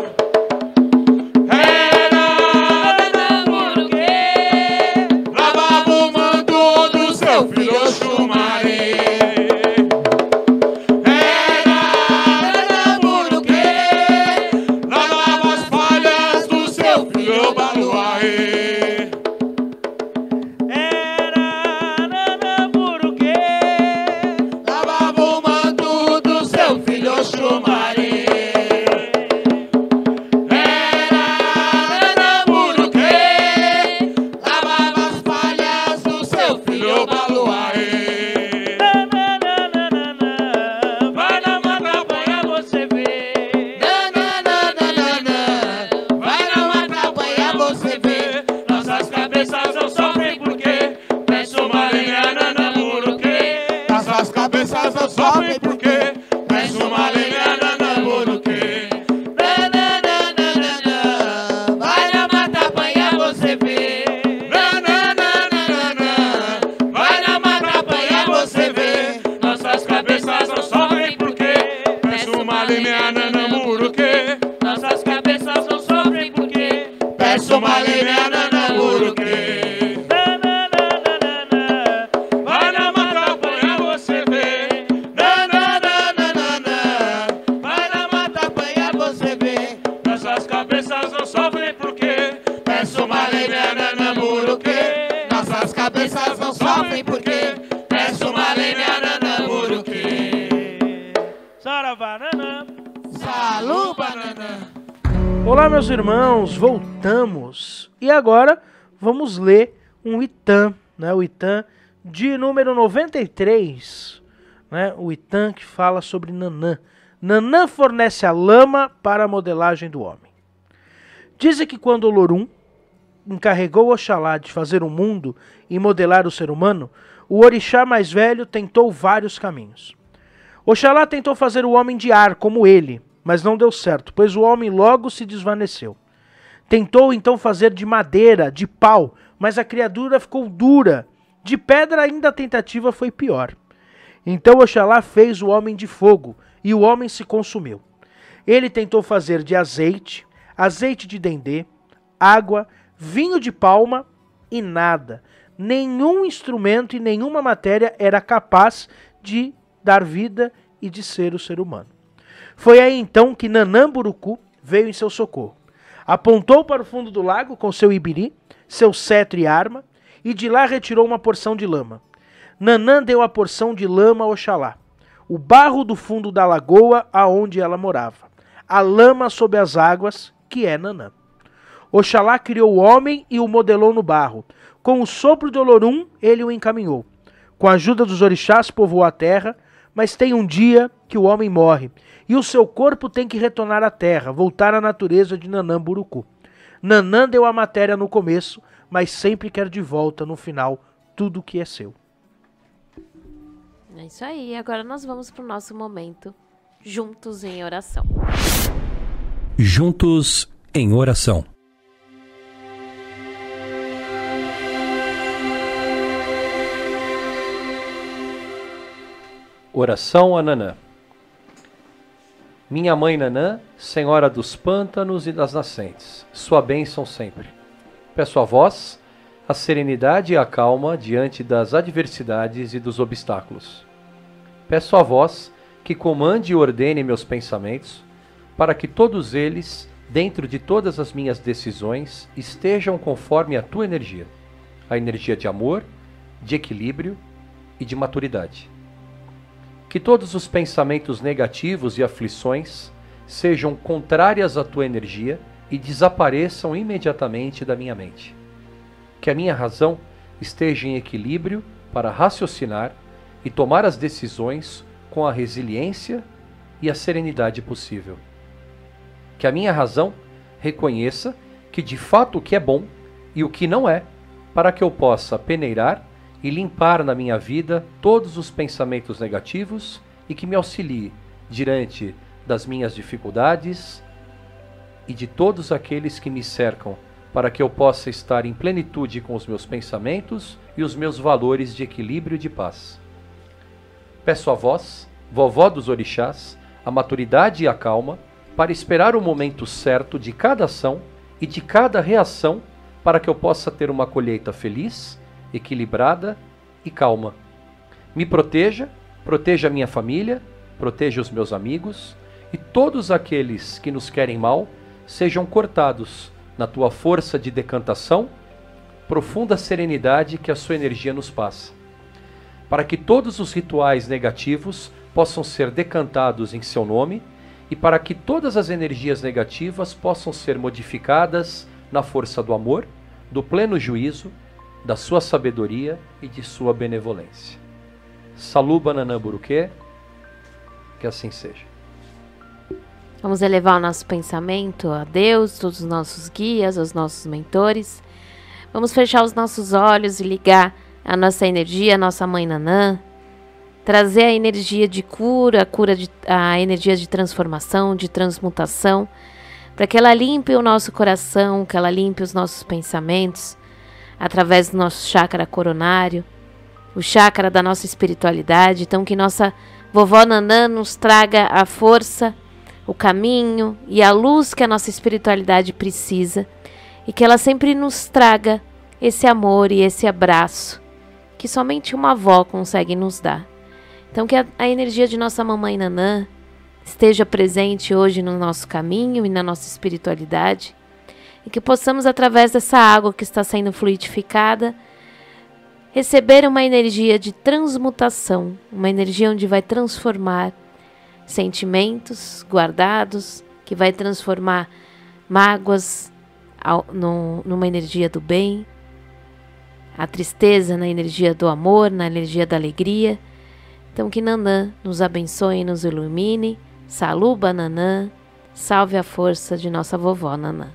Era Nanaburuque, lavava o manto do seu filho Oxumaré. Era Nanaburuque, lavava as falhas do seu filho Baluaê. Era Nanaburuque, Lavava o manto do seu filho Oxumaré. Era Nanaburuque, lavava as falhas do seu filho Baluaê. vai na mata apanhar você vê. Nananana, vai na mata apanhar você vê. Nossas cabeças não sofrem porque peço uma lenha Nanaburuque. Nossas cabeças não sofrem porque peço uma lenha Nanaburuque. Nananana, vai na mata apanhar você vê. Nananana, vai na mata apanhar você vê. Nossas cabeças não sofrem porque Peço uma lenha Nanaburuque. Nossas cabeças não sofrem porque Peço uma lenha Nanaburuque. Nananana, vai na mata apanhar você vê. Nananana, vai na mata apanhar você vê. Nossas cabeças não sofrem porque peço uma lenha Nanaburuque. Nossas cabeças não sofrem porque peço uma lenha Nanaburuque. Saravá, nanã. Salu, banana. Olá, meus irmãos, voltamos. E agora vamos ler um Itam, né? O Itam de número noventa e três, né? O Itam que fala sobre Nanã. Nanã fornece a lama para a modelagem do homem. Dizem que quando Olorum encarregou Oxalá de fazer o mundo e modelar o ser humano, o orixá mais velho tentou vários caminhos. Oxalá tentou fazer o homem de ar como ele, mas não deu certo, pois o homem logo se desvaneceu. Tentou então fazer de madeira, de pau, mas a criatura ficou dura. De pedra ainda a tentativa foi pior. Então Oxalá fez o homem de fogo, e o homem se consumiu. Ele tentou fazer de azeite, azeite de dendê, água, vinho de palma e nada. Nenhum instrumento e nenhuma matéria era capaz de dar vida e de ser o ser humano. Foi aí então que Nanamburucu veio em seu socorro. Apontou para o fundo do lago com seu ibiri, seu cetro e arma, e de lá retirou uma porção de lama. Nanã deu a porção de lama a Oxalá, o barro do fundo da lagoa aonde ela morava, a lama sob as águas, que é Nanã. Oxalá criou o homem e o modelou no barro. Com o sopro de Olorum, ele o encaminhou. Com a ajuda dos orixás, povoou a terra, mas tem um dia que o homem morre, e o seu corpo tem que retornar à terra, voltar à natureza de Nanamburucu. Nanã deu a matéria no começo, mas sempre quer de volta no final tudo que é seu. É isso aí. Agora nós vamos para o nosso momento juntos em oração. Juntos em oração. Oração a Nanã. Minha mãe Nanã, Senhora dos pântanos e das nascentes, sua bênção sempre. Peço a vós a serenidade e a calma diante das adversidades e dos obstáculos. Peço a vós que comande e ordene meus pensamentos, para que todos eles, dentro de todas as minhas decisões, estejam conforme a tua energia, a energia de amor, de equilíbrio e de maturidade. Que todos os pensamentos negativos e aflições sejam contrárias à tua energia e desapareçam imediatamente da minha mente. Que a minha razão esteja em equilíbrio para raciocinar e tomar as decisões com a resiliência e a serenidade possível. Que a minha razão reconheça que de fato o que é bom e o que não é, para que eu possa peneirar e limpar na minha vida todos os pensamentos negativos e que me auxilie diante das minhas dificuldades e de todos aqueles que me cercam, para que eu possa estar em plenitude com os meus pensamentos e os meus valores de equilíbrio e de paz. Peço a vós, vovó dos orixás, a maturidade e a calma, para esperar o momento certo de cada ação e de cada reação, para que eu possa ter uma colheita feliz, equilibrada e calma. Me proteja, proteja a minha família, proteja os meus amigos, e todos aqueles que nos querem mal sejam cortados na tua força de decantação, profunda serenidade que a sua energia nos passa, para que todos os rituais negativos possam ser decantados em seu nome e para que todas as energias negativas possam ser modificadas na força do amor, do pleno juízo, da sua sabedoria e de sua benevolência. Saluba Nanã Buruquê, que assim seja. Vamos elevar o nosso pensamento a Deus, todos os nossos guias, os nossos mentores. Vamos fechar os nossos olhos e ligar a nossa energia, a nossa mãe Nanã. Trazer a energia de cura, a, cura de, a energia de transformação, de transmutação, para que ela limpe o nosso coração, que ela limpe os nossos pensamentos, através do nosso chakra coronário, o chakra da nossa espiritualidade. Então que nossa vovó Nanã nos traga a força, o caminho e a luz que a nossa espiritualidade precisa, e que ela sempre nos traga esse amor e esse abraço que somente uma avó consegue nos dar. Então que a, a energia de nossa mamãe Nanã esteja presente hoje no nosso caminho e na nossa espiritualidade, e que possamos, através dessa água que está sendo fluidificada, receber uma energia de transmutação, uma energia onde vai transformar sentimentos guardados, que vai transformar mágoas ao, no, numa energia do bem, a tristeza na energia do amor, na energia da alegria. Então que Nanã nos abençoe e nos ilumine. Saluba Nanã, salve a força de nossa vovó Nanã.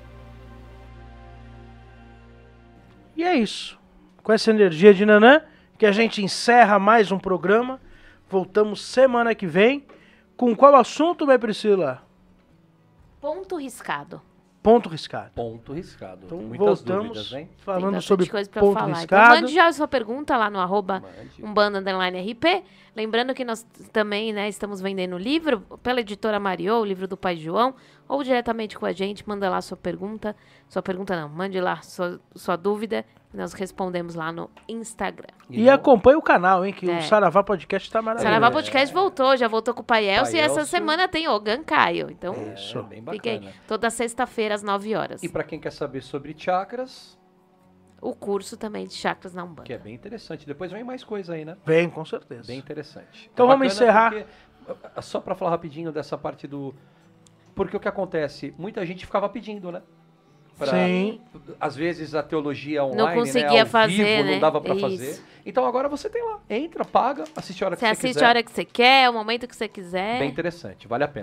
E é isso. Com essa energia de Nanã, que a gente encerra mais um programa. Voltamos semana que vem. Com qual assunto, minha Priscila? Ponto riscado. Ponto riscado. Ponto riscado. Então Muitas voltamos dúvidas, hein? falando Tem sobre coisa pra ponto falar. riscado. Então mande já a sua pergunta lá no arroba Mande. umbanda underline R P. Lembrando que nós também, né, estamos vendendo livro pela editora Mariô, o livro do Pai João, ou diretamente com a gente. Manda lá sua pergunta. Sua pergunta não, mande lá sua, sua dúvida. Nós respondemos lá no Instagram. E não- acompanhe o canal, hein? Que É. o Saravá Podcast tá maravilhoso. Saravá Podcast voltou, já voltou com o Pai Elcio, e essa Elcio. semana tem o Gancaio. Então, É, bem fiquem bacana. toda sexta-feira às nove horas. E para quem quer saber sobre chakras, O curso também de chakras na Umbanda. que é bem interessante. Depois vem mais coisa aí, né? Vem, com certeza. Bem interessante. Então É vamos bacana encerrar. porque- só para falar rapidinho dessa parte do... Porque o que acontece? Muita gente ficava pedindo, né? Pra- Sim. Às vezes a teologia online, conseguia né, ao fazer, vivo, né? não dava para Isso. fazer. Então agora você tem lá. Entra, paga, assiste a hora que Você você assiste quiser. a hora que você quer, o momento que você quiser. Bem interessante, vale a pena.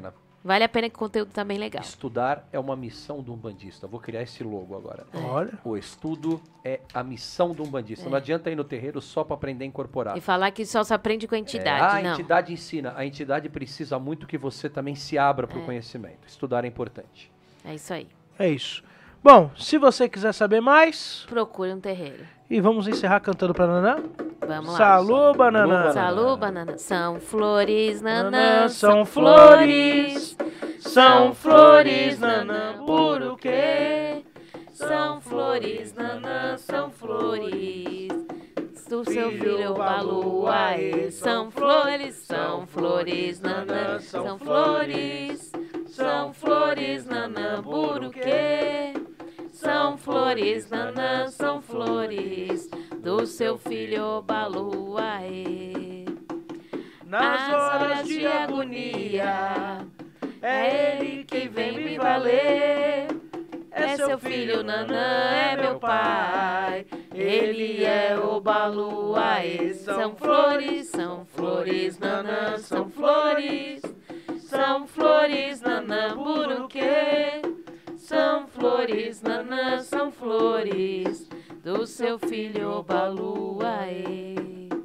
Vale a pena que o conteúdo tá bem legal. Estudar é uma missão de um bandista. Vou criar esse logo agora. Olha. O estudo é a missão de um bandista. É. Não adianta ir no terreiro só para aprender a incorporar. E falar que só se aprende com a É, entidade, ah, a não. entidade ensina. A entidade precisa muito que você também se abra para o É. conhecimento. Estudar é importante. É isso aí. É isso. Bom, se você quiser saber mais, Procure um terreiro. e vamos encerrar cantando pra Nanã. Vamos lá. Saluba, Nanã. Salu, banana. São flores, nanã, Nanã, são são flores. São flores, nanã, buruquê. São flores, nanã, são flores. Do seu filho Baluaê. São flores, são flores, nanã, são flores. São flores, nanã, buruquê. São flores, nanã, são flores. Do seu filho Baluaê. Nas horas de agonia, é ele que vem me valer. É seu filho, nanã, é meu pai. Ele é o Baluaê. São flores, são flores, nanã, são flores. São flores, nanã, buruquê. São flores, nanã, são flores. Do seu filho Baluaê.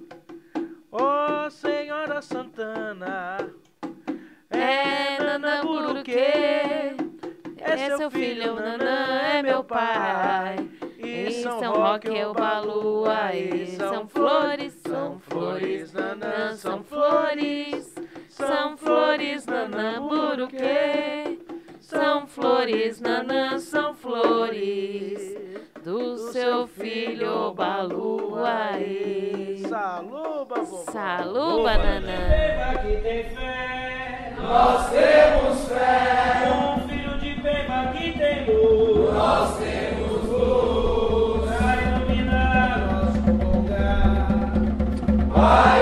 Ó Senhora Santana, É nanã, buruquê. É seu filho, nanã, é meu pai. Em São Roque é o Baluaê. São flores, são flores, nanã, são flores. São flores, nanã, buruquê. São flores, nanã, são flores. Do seu filho Baluaê. saluba, vovó. Saluba, nanã. Que tem fé, nós temos fé. Um filho de Pemba que tem luz, nós temos luz. Pra iluminar nosso lugar. Vai